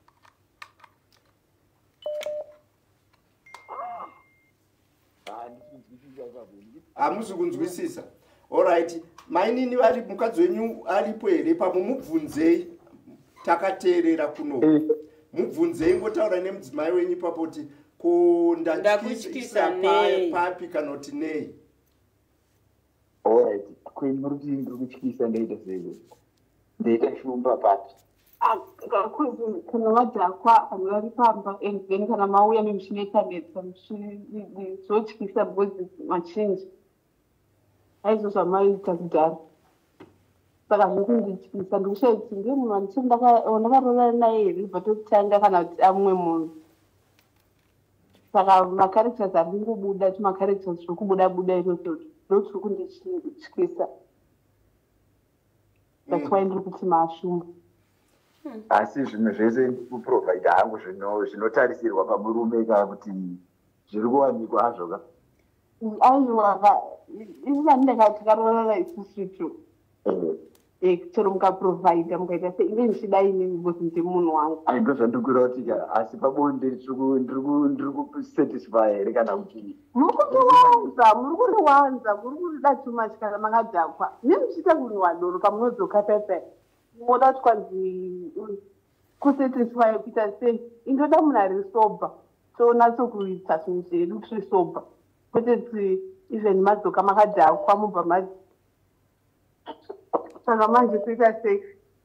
Hamusi kunzwisisa. All right. Mainini vari mukadzi wenyu aripo here pamumubvunzei takateerera kuno. Mubvunzei ngotaura nemudzimai wenyu ipapo kuti ko ndatyisa papi kana kuti nei. All right. Kwai muri kuti ndiri kutyisa ndaita sei? Ndaita shumba papi? Kana vadhakwa vari pamba and then kana mauya nemushini yetanetsa mushini zotyisa because machinji. Aizo zvamaita kudhara. saka zvekundityisa ndikushaiti ngemunhu andicho ndakaroorana naye here but okutanga kana kuti amumwe munhu saka macharacters ari kungobuda ti macharacters zviri kubuda buda izvozvo ndo zviri kundityisa that's why ndiri kuti mashuma asi zvinhu zvese kuprovide hangu zvinotarisirwa pamurume kana kuti zviri kuwanikwa hazvo ka aiwa ini vandakati tikaroorana isusutu chero mukaprovide mukaita seinge ndichida inini because ndi munhu wangu aindo zvandikura kuti ka asi pabonde ndiri kusatisfy here kana kuti muri kuriwanza muri kuriwanza muri kurida too much kana makadhakwa nemuchiita kunhuwa doro pamunodzoka pepe moda kuti kwanzi kusatisfy kuita sei indoda munhu ari sober so natsokuita zvinhu zvedu tiri sober kwete kuti even madzoka makadhakwa mubva ma saka manje kuita sei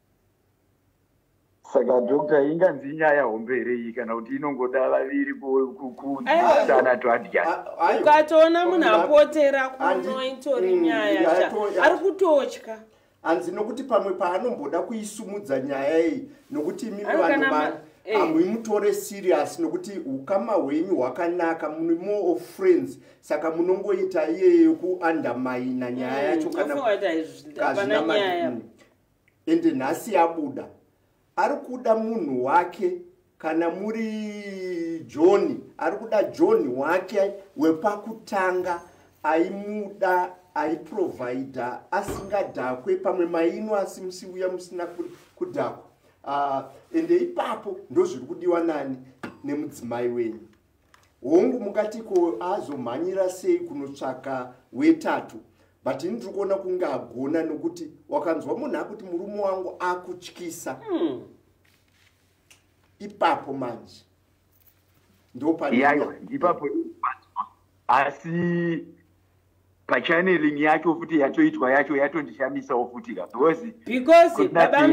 saka dokta inganzi inyaya hombe here iyi kana kuti inongoda vaviri kutana toadya ukatoona munhu apotera kuno itori nyaya ari kutotya hanzi nokuti pamwe paanomboda kuisumudza nyaya iyi nokuti imimi vanhu hamumutore serious nokuti ukama hwenyu hwakanaka mune more of friends saka munongoita iyeyo kuandamaina nyaya yacho kana ende nhasi yabuda ari kuda munhu wake kana muri John ari kuda John wake wepakutanga aimuda aiprovider asingadhakwe pamwe maino asi musiuya musina kudhakwa uh, ende ipapo ndo zviri kudiwa nani nemudzimai wenyu hongu mukatiko azomhanyira sei kunotsvaka wetatu but ini ndiri kuona kunge agona nokuti wakanzwa munhu akuti murume wangu akutyisa hmm. ipapo manje ndopaipapo ipapo asi pachanneling yacho futi yatoitwa yacho yatondishamisawo futi ka because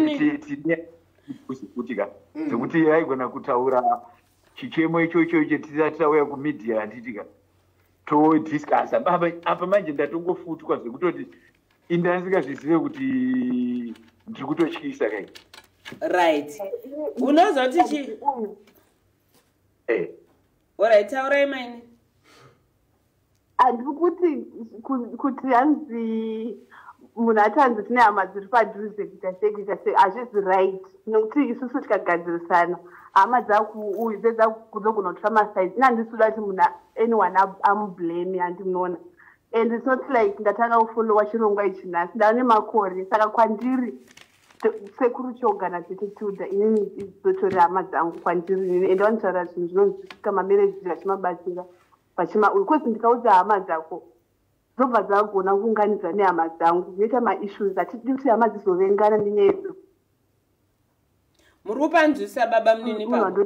kutika zvekuti yaigona kutaura chichemo ichocho chetisatauya kumedia handitika todiscasa apa manje ndatongofutwa zvekutoti indandisingazvizive kuti ndiri kutotyisa kai right unozoti chi eh alright taurai maini handiri kuti kuti hanzi munhu atanzi tine hama dziri padhuze kuita sei kuita sei hazvisi right nokuti isusu tikagadzirisana hama dzakuuyu dzedzakuzogona kutora masaidzi ina handisuda kuti munhu anyone amublame handimunoona and its not like ndatanga kufolowa chirongwa ichi nhasi ndava nemakore saka kwandiri sekuru chogana tete Tilder inini dotori hama dzangu kwandiri inini ende vanotaura zvinhu zvinonzwisika mamereji achimabatsira pachimauyu kwezi ndikaudza hama dzako dzobva dzagona kuunganidza nehama dzangu zvinoita maissues atidi kuti hama dzizovengana nenyaya yedu muri kupanzwisa baba munini pamwe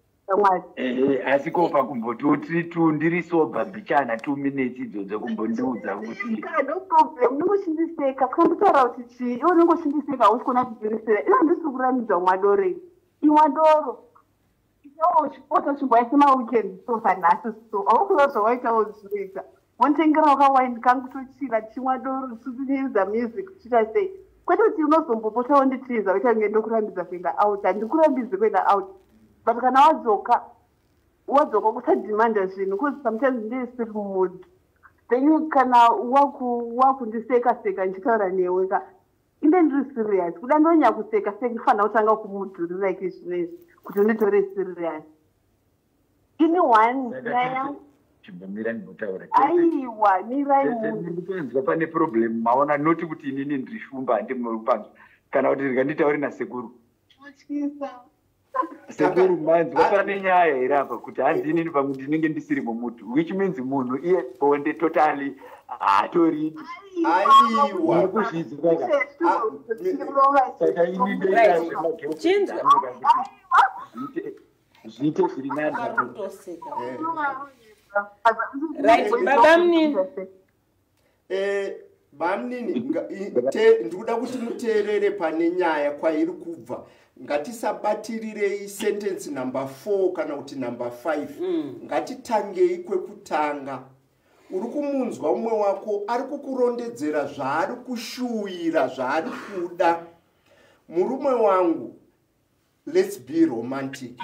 asi kopa kumbototi tu ndiri soba bichana two minutes idzodzo kumbondiudza kuti no problem unongoshindiseka skambotaura kuti chii iwe unongoshindiseka hausi kuona kudzirisira ina ndisi kuramidza mwadorei imwadoro iwo chipoto chimboya semaweekend sofa nhasi so aukuzozowaitawo zvizoita wonitengera wakawaini kangutochira chimwa doro tichiedza music tichita sei kwete kuti unozombopota wonditiza uita kunge ndokurambidza kuenda out handikurambidzi kuenda out but kana wadzoka wadzoka kusadhimanda zvinhu because sometimes ndisiri mumudu then kana wakundiseka seka ndichitaura newe ka inde ndiri serious kuda ndonyanya kuseka seka ndifanira kutanga kumudhurira ike zvinezvi kuti unditore serious ini one nyaya chimbomira ndinotaura aiwa miraimunzwa pane problem maona noti kuti inini ndiri shumba handimupanzwa kana kuti ndikanditauri nasekuru sekuru manzwa pane nyaya here apa kuti hanzi inini pamwe ndinenge ndisiri mumutu which means munhu iye bonde totally hatori aiwa nekuzvidzwa saka ini zviite zviri nani right baba munini eh bamnini ndikuda kuti muteerere pane nyaya kwairi kubva ngatisabatirire sentence number four kana kuti number five mm. ngatitangei kwekutanga uri kumunzwa umwe wako ari kukurondedzera zvaari kushuwira zvaari kuda. Murume wangu, let's be romantic.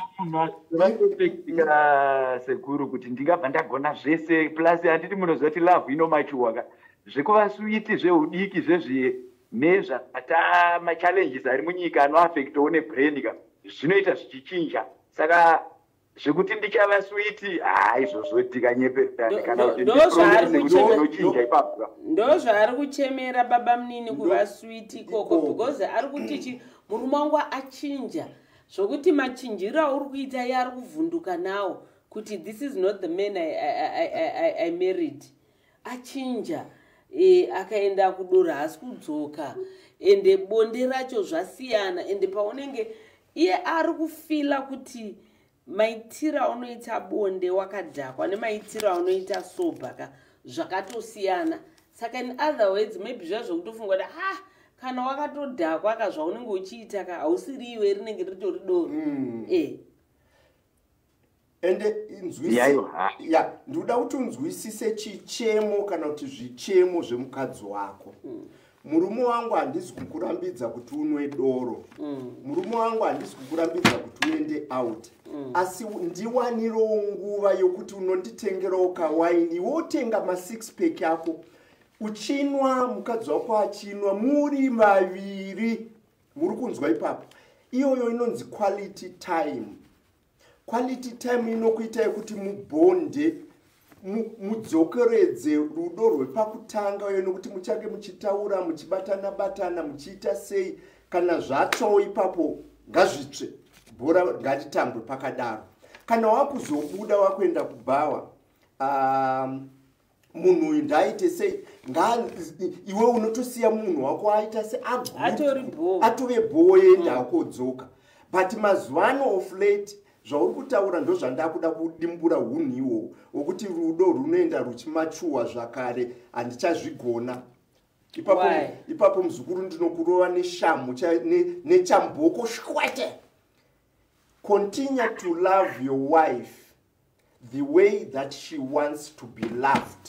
Ndinga sekuru kuti ndingabva ndagona zvese plus handiti munozoti love inomachuwa zvekuva sweet zveudiki zvezve nezvata machallenges ari munyika anoaffectawo nebrain ka zvinoita zvichichinja. Saka zvekuti ndichava sweet ah izvozvo tikanyeperana kana kuti ndochinja ipapo. Ndo zvaari kuchemera baba munini kuva sweet ikoko because ari kuti murume wangu achinja zvokuti machinjira uri kuita yari kuvhunduka nawo kuti this is not the man I, I, I, I, I married. Achinja e, akaenda kudora hasi kudzoka ende bonde racho zvasiyana ende paunenge iye ari kufila kuti maitira unoita bonde wakadhakwa nemaitira unoita sobhaka zvakatosiyana. Saka in other words maybe zvazvokutofunga kuti ah kana wakatodhakwa ka zvaunenge uchiita ka hausiri iwe rinenge ritori doro. Mm. Eh. Ende inzwisi ya ndoda kuti unzwisise chichemo kana kuti zvichemo zvemukadzi wako. Mm. Murume wangu handisi kukurambidza kuti unwe doro. Mm. Murume wangu handisi kukurambidza kuti uende out. Mm. Asi ndiwanirewo nguva yokuti unonditengerawo kawaini wotenga ma six pack yako. Uchinwa mukadzi wako achinwa muri vaviri muri kunzwa ipapo. Iyoyo inonzi quality time. Quality time inokuita kuti mubonde mudzokeredze rudo rwepakutanga uye nokuti muchange muchitaura muchibatana batana muchiita sei kana zvatsvawo ipapo ngazvitsve bhora ngatitambwe pakadaro. Kana wakuzobuda wakuenda kubhawa um, munhu ndaite sei iwe unotosiya munhu wako aita se atove boye ndakodzoka. But mazwano of late zvauri kutaura ndo zvandakuda kudimbura hunhiwo wokuti rudo runoenda ruchimachuwa zvakare handichazvigona. Ipapo ipapo muzukuru ndinokurova neshamu nechamboko shwete. Continue to love your wife the way that she wants to be loved.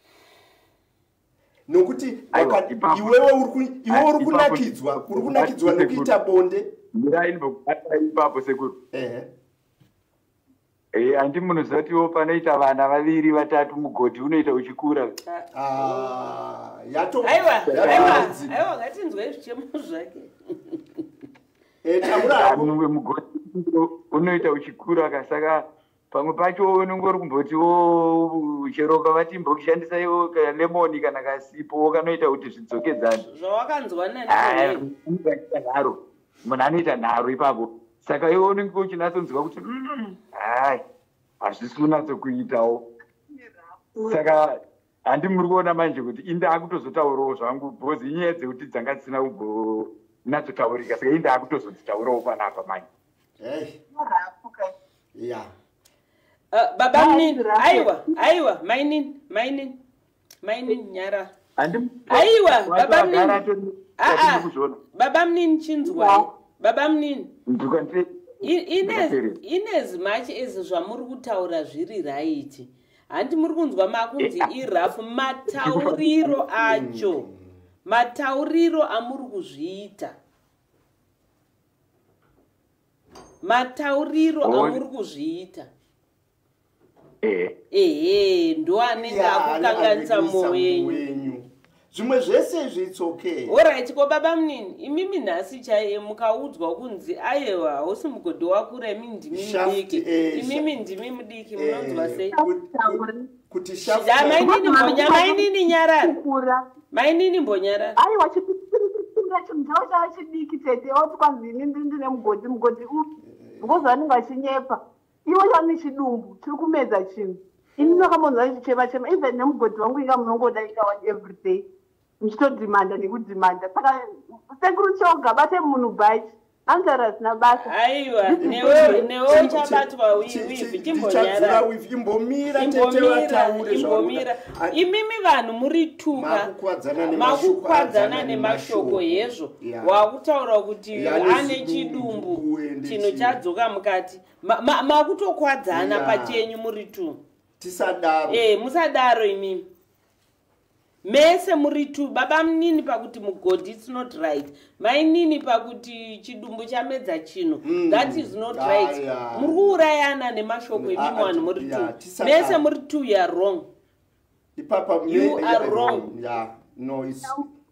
Nokuti iwewe uri kunakidzwa uri kunakidzwa nokuita bonde. Ndirainbokubata ipapo sekuru. Eh. Eh andi munozatiwo panoita vana vaviri vatatu mugodhi unoita uchikura. Ah yato. Aiwa aiwa aiwa ngatinzwe zvichemo zvake. Eh tamura mugodhi unoita uchikura kasaka pamwe pacho unongori kumbotiwo cheroka vatimbo kushandisa iwo lemon kana kasipo kanoita kuti zvidzokedzane. Zvawakanzwa nani? Nharo. Munhu anoita nharo ipapo. Saka iwo unenge uchinatsonzwa kuti hai hazvisi kunatsokuitawo. Saka handi muri kuona manje kuti inda akutozotaurawo zvangu bhozi inyaya dzekuti dzanga dzisina kumbonatsotaurika. Saka inda akutozodzitaurawo panapa manje. Hey. Yeah. Uh, baba munini aiwa aiwa mainin mainin mainin nyara aiwa baba munini ah ah baba munini chinzwai baba munini inez inez machi ezi zvamuri kutaura zviri right handi muri kunzwa makunzi irafu matauriro acho matauriro amuri kuzviita matauriro amuri kuzviita. Eh eh ndo anenge akukanganisa moyo wenyu. Zvimwe zvese it's okay. Alright ko baba munini imimi nhasi chaiye mukaudzwa kunzi aiwa hausi mugodhi wakura imi ndimi mudiki imimi ndimi mudiki munonzwa sei kuti shaft mainini mbonya mainini nyarara mainini mbonyara aiwa chipira chimjawo chachidiki tete otwanzi ndine mugodhi mugodhi upi because vanenge vachinyepa iwo chani chidumbu tiri kumedza chinhu ini ndakamonzwa chichema chema even nemugodhi wangu inga munongoda ikawa every day muchitodhimanda nekudhimanda saka sekuru choga bate munhu bhachi anzara zina basa aiwa newe newe chabatwa wiwi chimbonyara imbomira tete vataure imbomira imimi vanhu muri tuka makukwadzana nemashoko hezvo wakutaura kuti ane chidumbu chino chadzoka mukati makutokwadzana pachenyu muri tu tisadaro eh musadaro imimi mese muri tu baba mnini pakuti mugodhi it's not right mai nini pakuti chidumbu chamedza chino mm. that is not ah, right yeah. muri kuurayana nemashoko emimi vanhu muri tu yeah, mese muri tu you are wrong ipapa you are yeah, wrong yeah no it's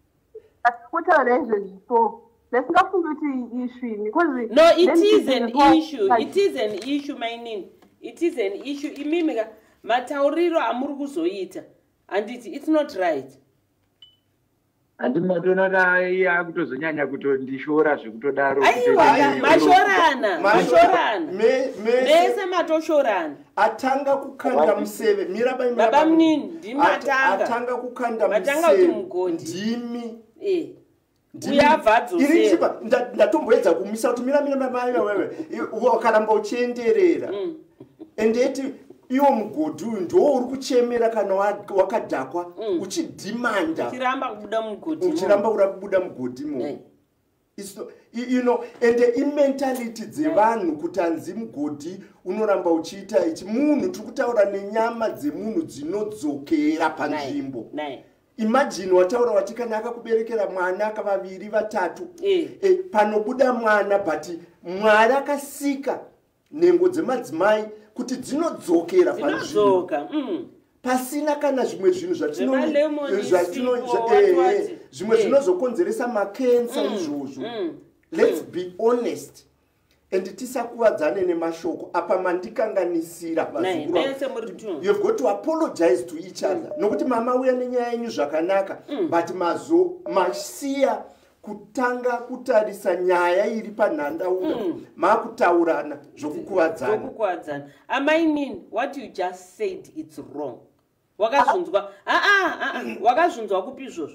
no it is an issue it is an issue my nini it is an issue imimi matauriro amuri kuzoita anditi it's not right andinotonota akutozonyanya kutondishora zvekutodaro aiwa mashorana mashorana mese matoshorana atanga kukanda museve mirabai baba mnini ndimatanga atanga kukanda museve ndimi eh uyabvadzo iri chipa ndatomboedza kumisa kuti mira mira mai wewe wakaramba uchenderera ende eti iwo mugodhi uyu ndo uri kuchemera kana wakadhakwa mm. uchidhimanda uchiramba kubuda mugodhi uchiramba ura kubuda mugodhi mo hey. you know ende imentality dzevanhu kutanzi mugodhi unoramba uchiita ichi munhu tiri kutaura nenyama dzemunhu dzinodzokera panzvimbo imagine wataura wati kana akakuberekera mwana akavaviri vatatu hey. e, panobuda mwana but mwari akasika nhengo dzemadzimai kuti dzinodzokera panzvimbo pasina kana zvimwe zvinhu zvatino zvimwe zvinozokonzeresa makensa izvozvo let's be honest and tisakuvadzane nemashoko apa mandikanganisira you have got to apologize to each other nokuti mama uya nenyaya yenyu zvakanaka but mazo masiya kutanga kutarisa nyaya iri panhandaura mm. makutaurana zvokukuvadzana zvokukuvadzana amai nini what you just said it's wrong wakazvinzwa ah ah ah wakazvinzwa kupi izvozvo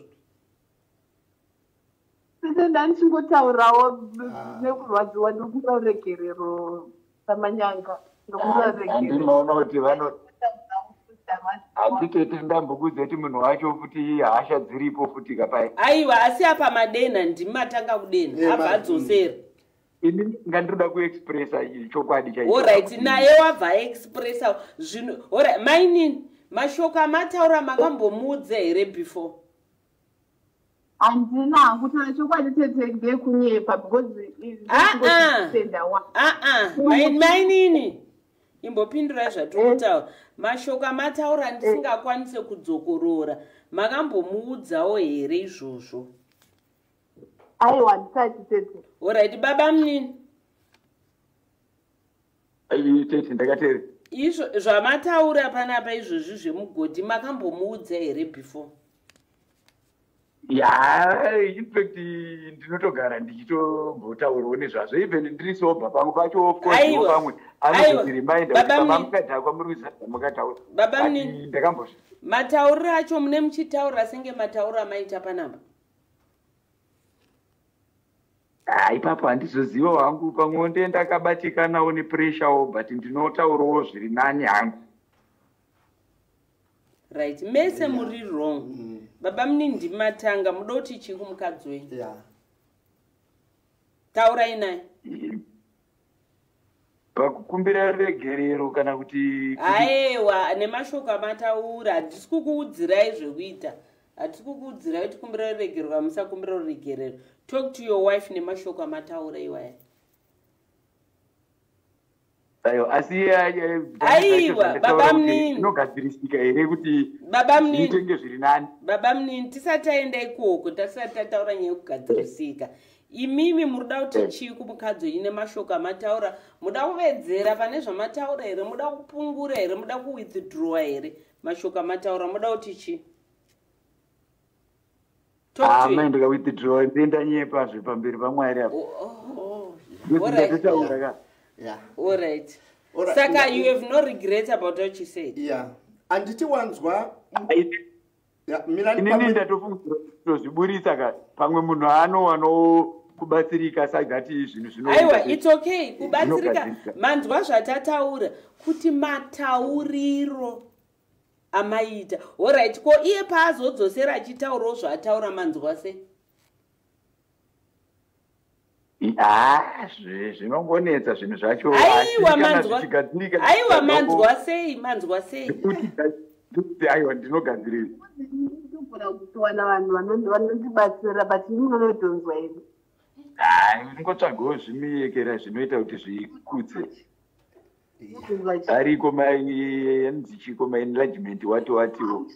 ndandichingotaurawo nekurwadziwa ndokuraregerero samanyanga ndinoona kuti vano handitete ndambokudza kuti munhu wacho futi hasha dziripo futi kapai aiwa asi apa madena ndimatanga kudena abva adzosera ini ngandoda kuexpressa chokwadi chaicho alright naye wabva expressa zvinhu alright maini mashoko amataura makambomudza here before handina kutaura chokwadi tete ndekunyepa because ah ah mainini imbopindurai zvatirikutaura mashoko amataura ndisingakwanise kudzokorora makambomuudzawo here izvozvo aiwa ndisati tete alright baba mnini tete ndakateere izvo zvamataura panapa izvozvi zvemugodhi makambomuudza here before ya infact ndinotogara ndichitombotaurawo nezvazvo even ndiri soba pamwe pacho ofcourse pamwe anozirimainda muri kuzadza mukataura baba mnini ndakambozvi matauriro acho mune muchitaura senge matauro amaita panapa ha ipapo handizoziva hangu pamwe ndendakabatikanawo nepressurewo but ndinotaurawo zviri nani hangu right mese muri wrong mm. baba mnini ndimatanga muda kuti chii kumukadzi wenyu yeah. taurai naye pakukumbira regerero kana kuti aiwa nemashoko amataura handisi kukuudzirai zvekuita hatisi kukuudzirai kuti kumbira regerero kana musakumbira regerero talk to your wife nemashoko amataura iwaya ayo asi aiwa baba mnini inogadzirisika here kuti baba mnini itenge zviri nani baba mnini tisati taenda ikoko tasati tataura nyaya yekugadzirisika imimi murida kuti chii kumukadzi wenyu nemashoko amataura muda kuvedzera pane zvamataura here muda kupungura here muda kuwithdrawa here mashoko amataura muda kuti chii mai ndikawithdrawa ndendanyepazve pamberi pamwari apo yeah all right saka you have no regret about what you said yeah anditi wanzwa inini ndatofungira tozviburisa ka pamwe munhu ano anokubatsirika sagati zvinhu zvino aiwa it's okay kubatsirika manzwa zvatataura kuti matauriro amaita all right ko iye paazodzosera achitaurawo zvataura manzwa se Ah, zvinongonetsa zvinhu zvacho. Aiwa manzwa. Aiwa manzwa sei, manzwa sei. Aiwa ndinogadzirira. Ndikufuna kuwana vanhu vanondibatsira but ndinodonzwa ino. Ah, ungotsvagawo zvimiyekera zvinoita kuti zvikudze. Ariko maenzichiko maenlargement wati watiwo.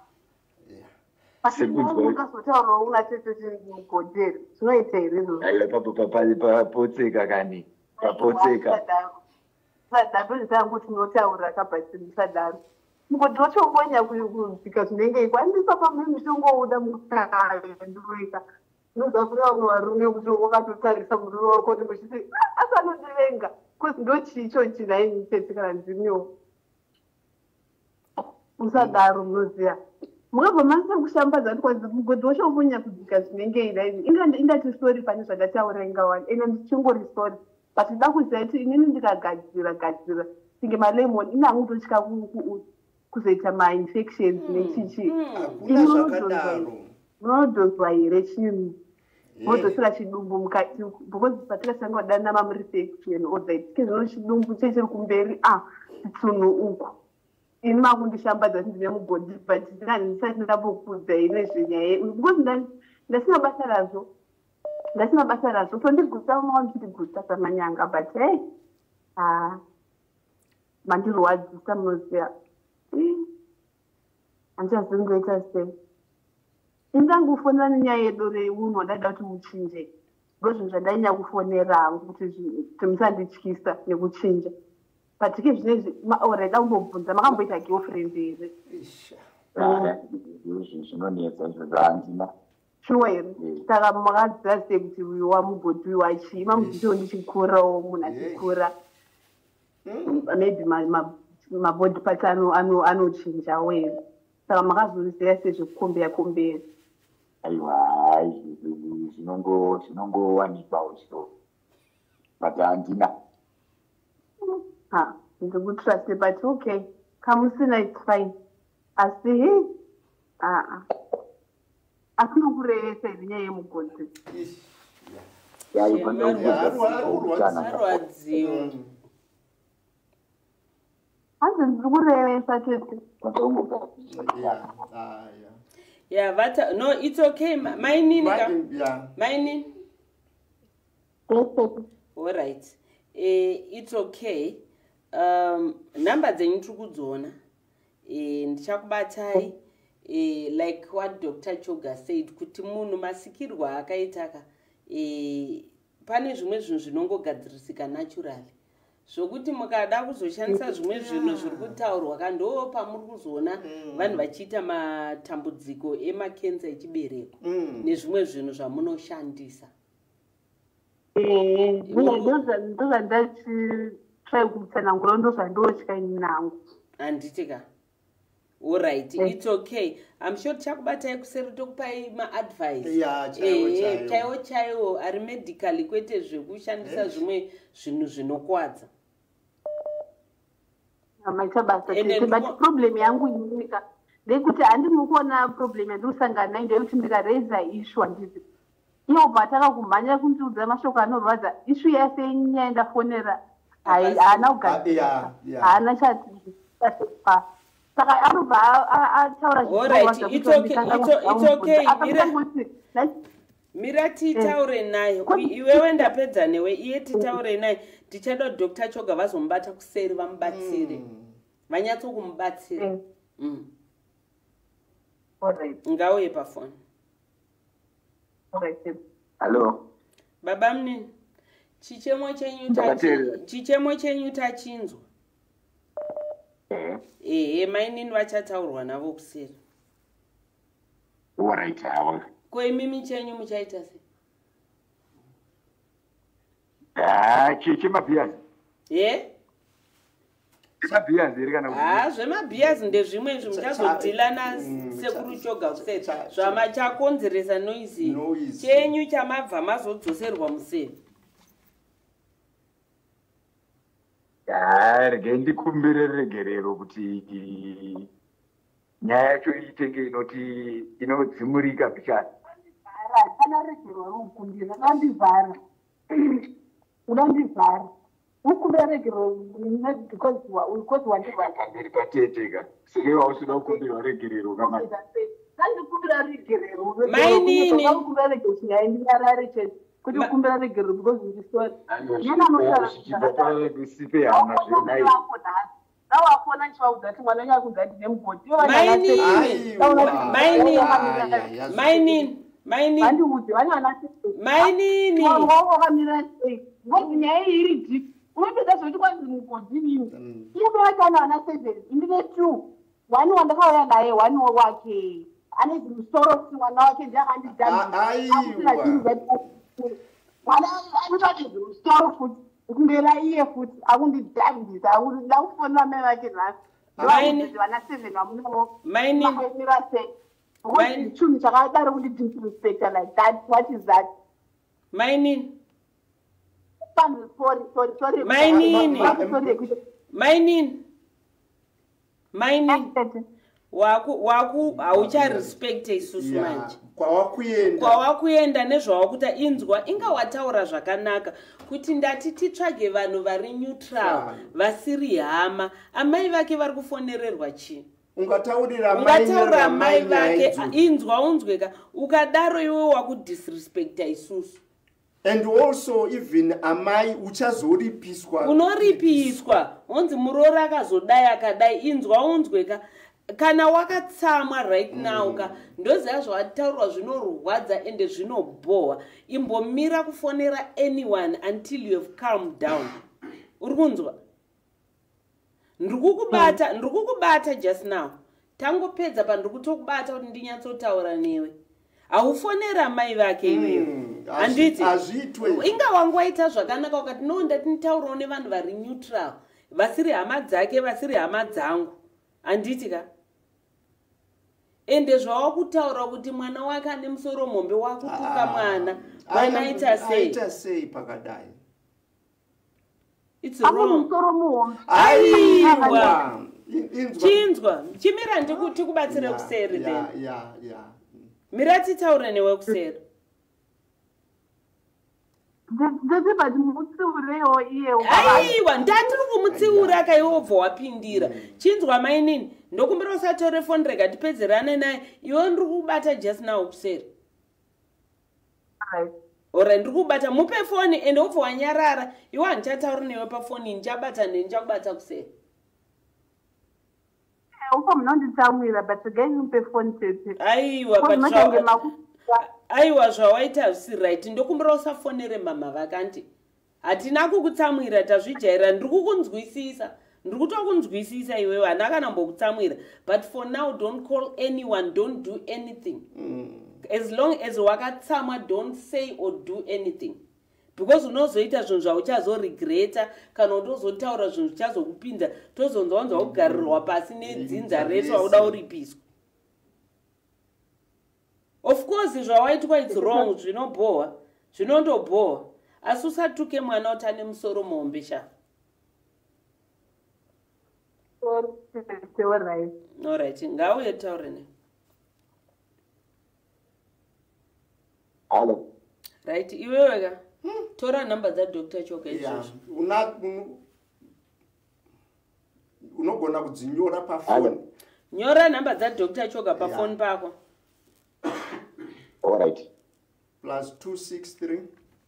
Pasingazotaurawo unatete mugodheri zvinoita here izvozvo. Aiwa papo papotseka kani papotseka. Sadaro ndizangu tinotaura kabatsirisadaro. Mugodhi wacho ukonya kudzika zvinenge ikwanisa pamwe mishongouda mukaenduika. Ndinoza kuri vamwe varume kuti wakatotarisa murume wako kuti muchiti asanondivenga kozi ndochicho chinaini chete kana ndimiwo. Musadaro munoziya. Mukabva manisa kushambadza kuti kwanzi mugodhi wacho ukonya kudzika zvinenge inaini. Ingati stori pane zvandataura ingawani ene ndichingori stori. But nda kuziva kuti inini ndikagadzira gadzira singe malemon ina angutotya kuzoita ma-infections nechichi. Munodonzwa here chinhu modosira chidumbu mukati because patikasanga wadana mamurefection ozaitike zvino chidumbu chechiri kumberi ah chitsunhu uku ini makundishambadza kuti ndine mugodhi but ndisati ndambokudza ine zvenyaya because ndasina basa razvo ndasina basa razvo tondigutsa mawanditigutsa samanyanga but hey ah mandirwadzisa munoziya handichazingoita sei indangufonera nenyaya yedu reunhu wandada kuti muchinje ndozvinhu zvandainya kufonera hangu kuti musandityisa nekuchinja patike zvinezvi oreda kumbobvunza makamboita girlfriend here zvinonetsa izvo zvahandina shuwa here saka makadziva sei kuti uyu wamugodhi wachii mamudziwo ndichikurawo munhu achikura maybe mabody parts anochinjawo here saka makazoziva sezvekukombeya kombeya. Aiwa zvinongowanikwawo chito but handina. Ha ndikutrust but okay kamusina it's fine asi ah atinokurevesa nenyaya yemugodhi. Arwadziwa. Hanzi ndikurevesa tete. Yeah, but uh, no, it's okay. My nina, yeah. My nina. All right. Uh, it's okay. Um, number the intrukuzona. And chakubatai. Uh, like what Doctor Choga said, kuti munhu masikirwa akaitaka. Uh, pane zvimwe zvinhu zvinongogadzirisika naturally. Zvokuti mukada kuzoshandisa zvimwe zvinhu zviri kutaurwa kando pamuri kuzoona vanhu vachiita matambudziko emakenza echibereko nezvimwe zvinhu zvamunoshandisa. ndozvandachitrai kutsanangura ndozvandotya ini nangu. Handitika. All right, it's okay. I'm sure chakubatai kuseri tokupai ma-advice. Yeah, chaiwo chaiwo chaiwo ari medically kwete zvekushandisa zvimwe zvinhu zvinokwadza. Maita basa tete but problem yangu inika ndekuti handimukuona problem yandikusangana nayo ndeyekuti ndikareza issue handiti iyo pataka kumhanya kundiudza mashoko anorwadza issue yase nyaya ndafonera haana kugadzira haana chati saka anobva ataura mira titaure naye iwewe ndapedza newe iye titaure naye tichada Doctor Choga vazomubata kuseri vamubatsire vanyatso kumubatsira ngauye pafoni. Hello baba munini chichemo chenyu chichemo chenyu tachinzwa. Ehe mainini vachataurwa navo kuseri. All right hawo koimimi chenyu muchaita sei? Ah, chemabhiyazi. Eh? Chemabhiyazi iri kana kuti. Ah, zvemabhiyazi ndezvimwe izvi muchazodhilana sekuru Choga kuseti. Zvama chakonzeresa noise. Chenyu chamabva mazodzoserwa museri. Ah, rege ndikumbire regerero kuti nyaya yacho itenge inoti inodzimurika bichana. Kana regero rukumbira kandivhara. unandivhara ukumbira regero because because ndiri pateteka sekewa usina kukumbirwa regerero kama ndikumbira regerero mainini ukumbira regero chinyaendinyarare chete kuti ukumbira regerero because ndisori sipe hama zvenai nawafona ndichivaudza kuti mwana wenyu akunzi ati nemugodhi mainini mainini vandiudze vane vana mainini wakamira sei ngozi nyaya iyi iri diki unopedza zvekuti kwanzi mugodhi nini iye vachana vana seven indine two one wandakauya naye one wake ane zimusoro kuti mwana wake ndiakandidamwana anotati zimusoro futi kumbera iye futi akundidhambisa akuda kufonera mai vake nhasi vana seven vamunoomira sei chinhu chakadaro kuti disrespect like that. What is that? Mainini. Sorry, sorry, sorry. Mainini. Mainini. Mainini. Waku waku haucha respect isusu manje. Kwawakuenda. Kwawakuenda nezvawakuta inzwa inga wataura zvakanaka kuti ndati titsvage vanhu vari neutral vasiri hama amai vake vari kufonererwa chi. Ungataurira mai vake inzwa unzweka ukadaro iwe wakudisrespecta isusu. And also even amai uchazoripiswa unoripiswa onzi murori akazodai akadai inzwa unzweka kana wakatsamwa right now ka ndoziva zvawataurwa zvinorwadza ende zvinobhohwa imbomira kufonera anyone until you have calmed down. Uri kunzwa? Ndikukubata ndikukubata just now tangopedza pa ndikutokubata kuti ndinyatsotaura newe aufonera mai vake iwewe handiti inga wangoita zvakanaka ukati no ndatinotaurawo nevanhu vari neutral vasiri hama dzake vasiri hama dzangu handiti ka ende zvawakutaura kuti mwana wake ane musoro mombe wakutuka mwana mwana aita sei pakadai. It's wrong. Aiwa. Chinzwa. Chimira ndikuti kubatsira kuseri then. Yeah, yeah, yeah. Mirati taura newe kuseri. Ndati bati mutsiurewo iye. Aiwa, ndati kumutsiura kaiwobva wapindira. Chinzwa mainini. Ndokumbira usatore phone rega tipedzerane naye. Iwe ndiri kubata just now kuseri. Right. Ora ndiri kubata mupe foni ende ubva wanyarara iwe handichatauri newe pafoni ndichabata ndichabata kuseri. Uko munonditsamwira but again mupe foni chete. Aiwa but aiwa zvawaita hazvisi right ndokumbira usafonere mama vakanti hatina kukutsamwira tazvijaira ndiri kukunzwisisa ndiri kutokunzwisisa iwewe hana kana mbokutsamwira but for now don't call anyone, don't do anything. Mm. As long as wakatsamwa don't say or do anything because unozoita zvinhu zvauchazoregreta kana utozotaura zvinhu zvichazokupinza tozonzwanzwa kugarirwa pasi nedzinza resu wauda uripiswa. Of course zvawaitwa it's wrong zvinobhohwa zvinondobhohwa asi usatuke mwana uti ane musoro muhombe sha. Alright, ngauye taure ne. Hello. Right, iwewe ka hmm. Tora number za Doctor Choka izvozvo. Una unogona kudzinyora pa phone. Nyora number za Doctor Choka pa phone pako. All right. Plus two six three.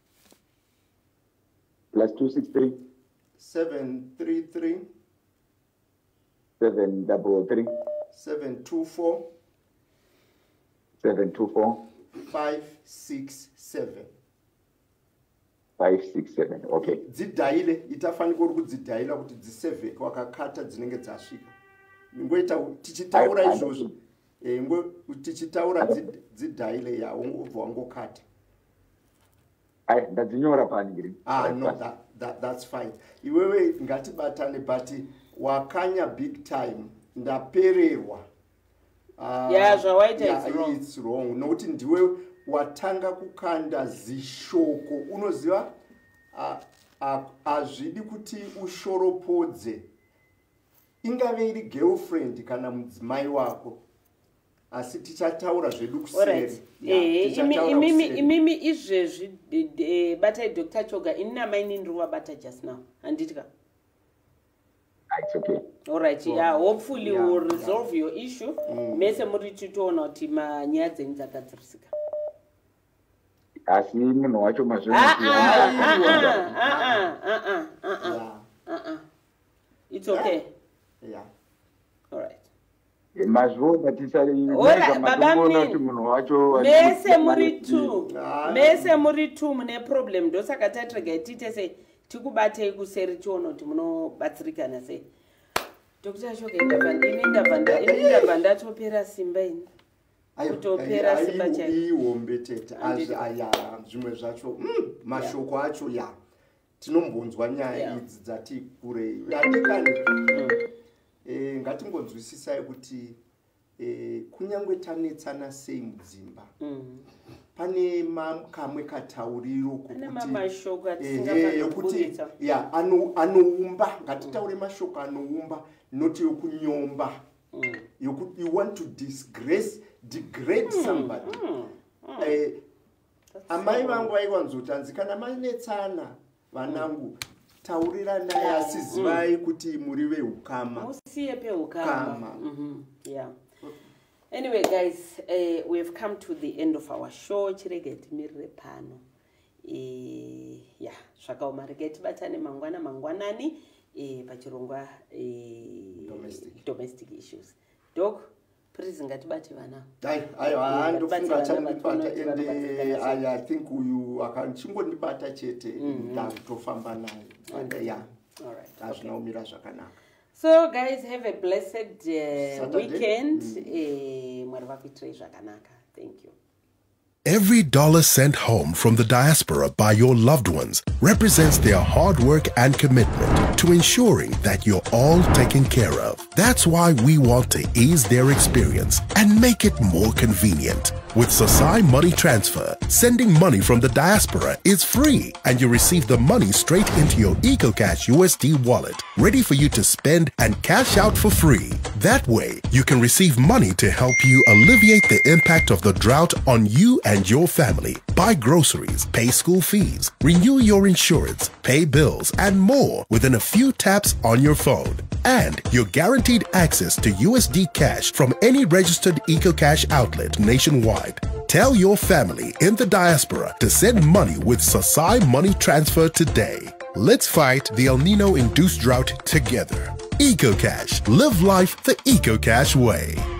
Plus two six three. Seven three three. Seven double three. Seven two four. Seven two four. Five six seven. Five six seven. Okay. Dzidaile itafanira kuri kudzidaila kuti dzisave wakakata dzinenge dzasvika. Ngoita tichitaura izvozvo. Eh ngo tichitaura dzidaile ya ungobva wangokata. Ai ndadzinyora paningiri. Ah no that, that that's fine. Iwewe ngatibatane but wakanya big time ndapererwa. Uh, yeah, zvawaita yeah, it's wrong. It's wrong. Nokuti ndiwe watanga kukanda zishoko unoziva hazvidi kuti ushoropodze ingave iri girlfriend kana mudzimai wako asi tichataura zvedu kuseri. Imimi imimi izvezvi batai Doctor Choga inina maini ndruva bata just now. Anditika. It's okay. All right. Yeah. yeah. Hopefully yeah, we'll resolve yeah. your issue. Mese muri titoona kuti manyaya dzenyu dzakadzirisika. Asi munhu wacho mazvino. Ah ah ah ah ah ah. It's okay. Yeah. All right. Mazvona tisari. Ora baba mini. Mese muri two. Mese muri two mune problem ndosaka tatrega tite say tikubatei kuseri tiono kuti munobatsirikana sei. Doctor Choga indavanda ini ndavanda ini ndavanda topera simba ini. Kutopera simba chai. Iwombe tete aya zvimwe zvacho mashoko acho ya tinombonzwa nyaya idzi dzati kure. Yadikani. Eh ngatingonzwisisai kuti eh kunyangwe tanetsana sei mudzimba. Pane kamwe katauriro kuti ya anoumba ngatitaure mashoko anoumba noti yokunyomba yokuti you want to disgrace degrade somebody. Eh amai vangu vaiwanzotanzikana manetsana vanangu taurira naye asizivai kuti muri veukama usiye pe ukama. Yeah. Anyway, guys, uh, we've come to the end of our show. Chiregeti mirire pano. Eh, yeah, zvakaoma regeti batane mangwana mangwanani eh pachirongwa eh domestic domestic issues. Doc, please ngatibate vana. Dai, ayo andofunga chanibata ende I think you akanchingonibata chete ndakutofamba naye. And yeah. All right. Azvinaumira zvakanaka. So guys, have a blessed uh, weekend. Mm. Thank you. Every dollar sent home from the diaspora by your loved ones represents their hard work and commitment to ensuring that you're all taken care of. That's why we want to ease their experience and make it more convenient. With Sasai Money Transfer, sending money from the diaspora is free and you receive the money straight into your EcoCash U S D wallet, ready for you to spend and cash out for free. That way, you can receive money to help you alleviate the impact of the drought on you and your family. Buy groceries, pay school fees, renew your insurance, pay bills, and more within a few taps on your phone. And you're guaranteed access to U S D cash from any registered EcoCash outlet nationwide. Tell your family in the diaspora to send money with Sasai Money Transfer today. Let's fight the El Nino-induced drought together. EcoCash. Live life the EcoCash way.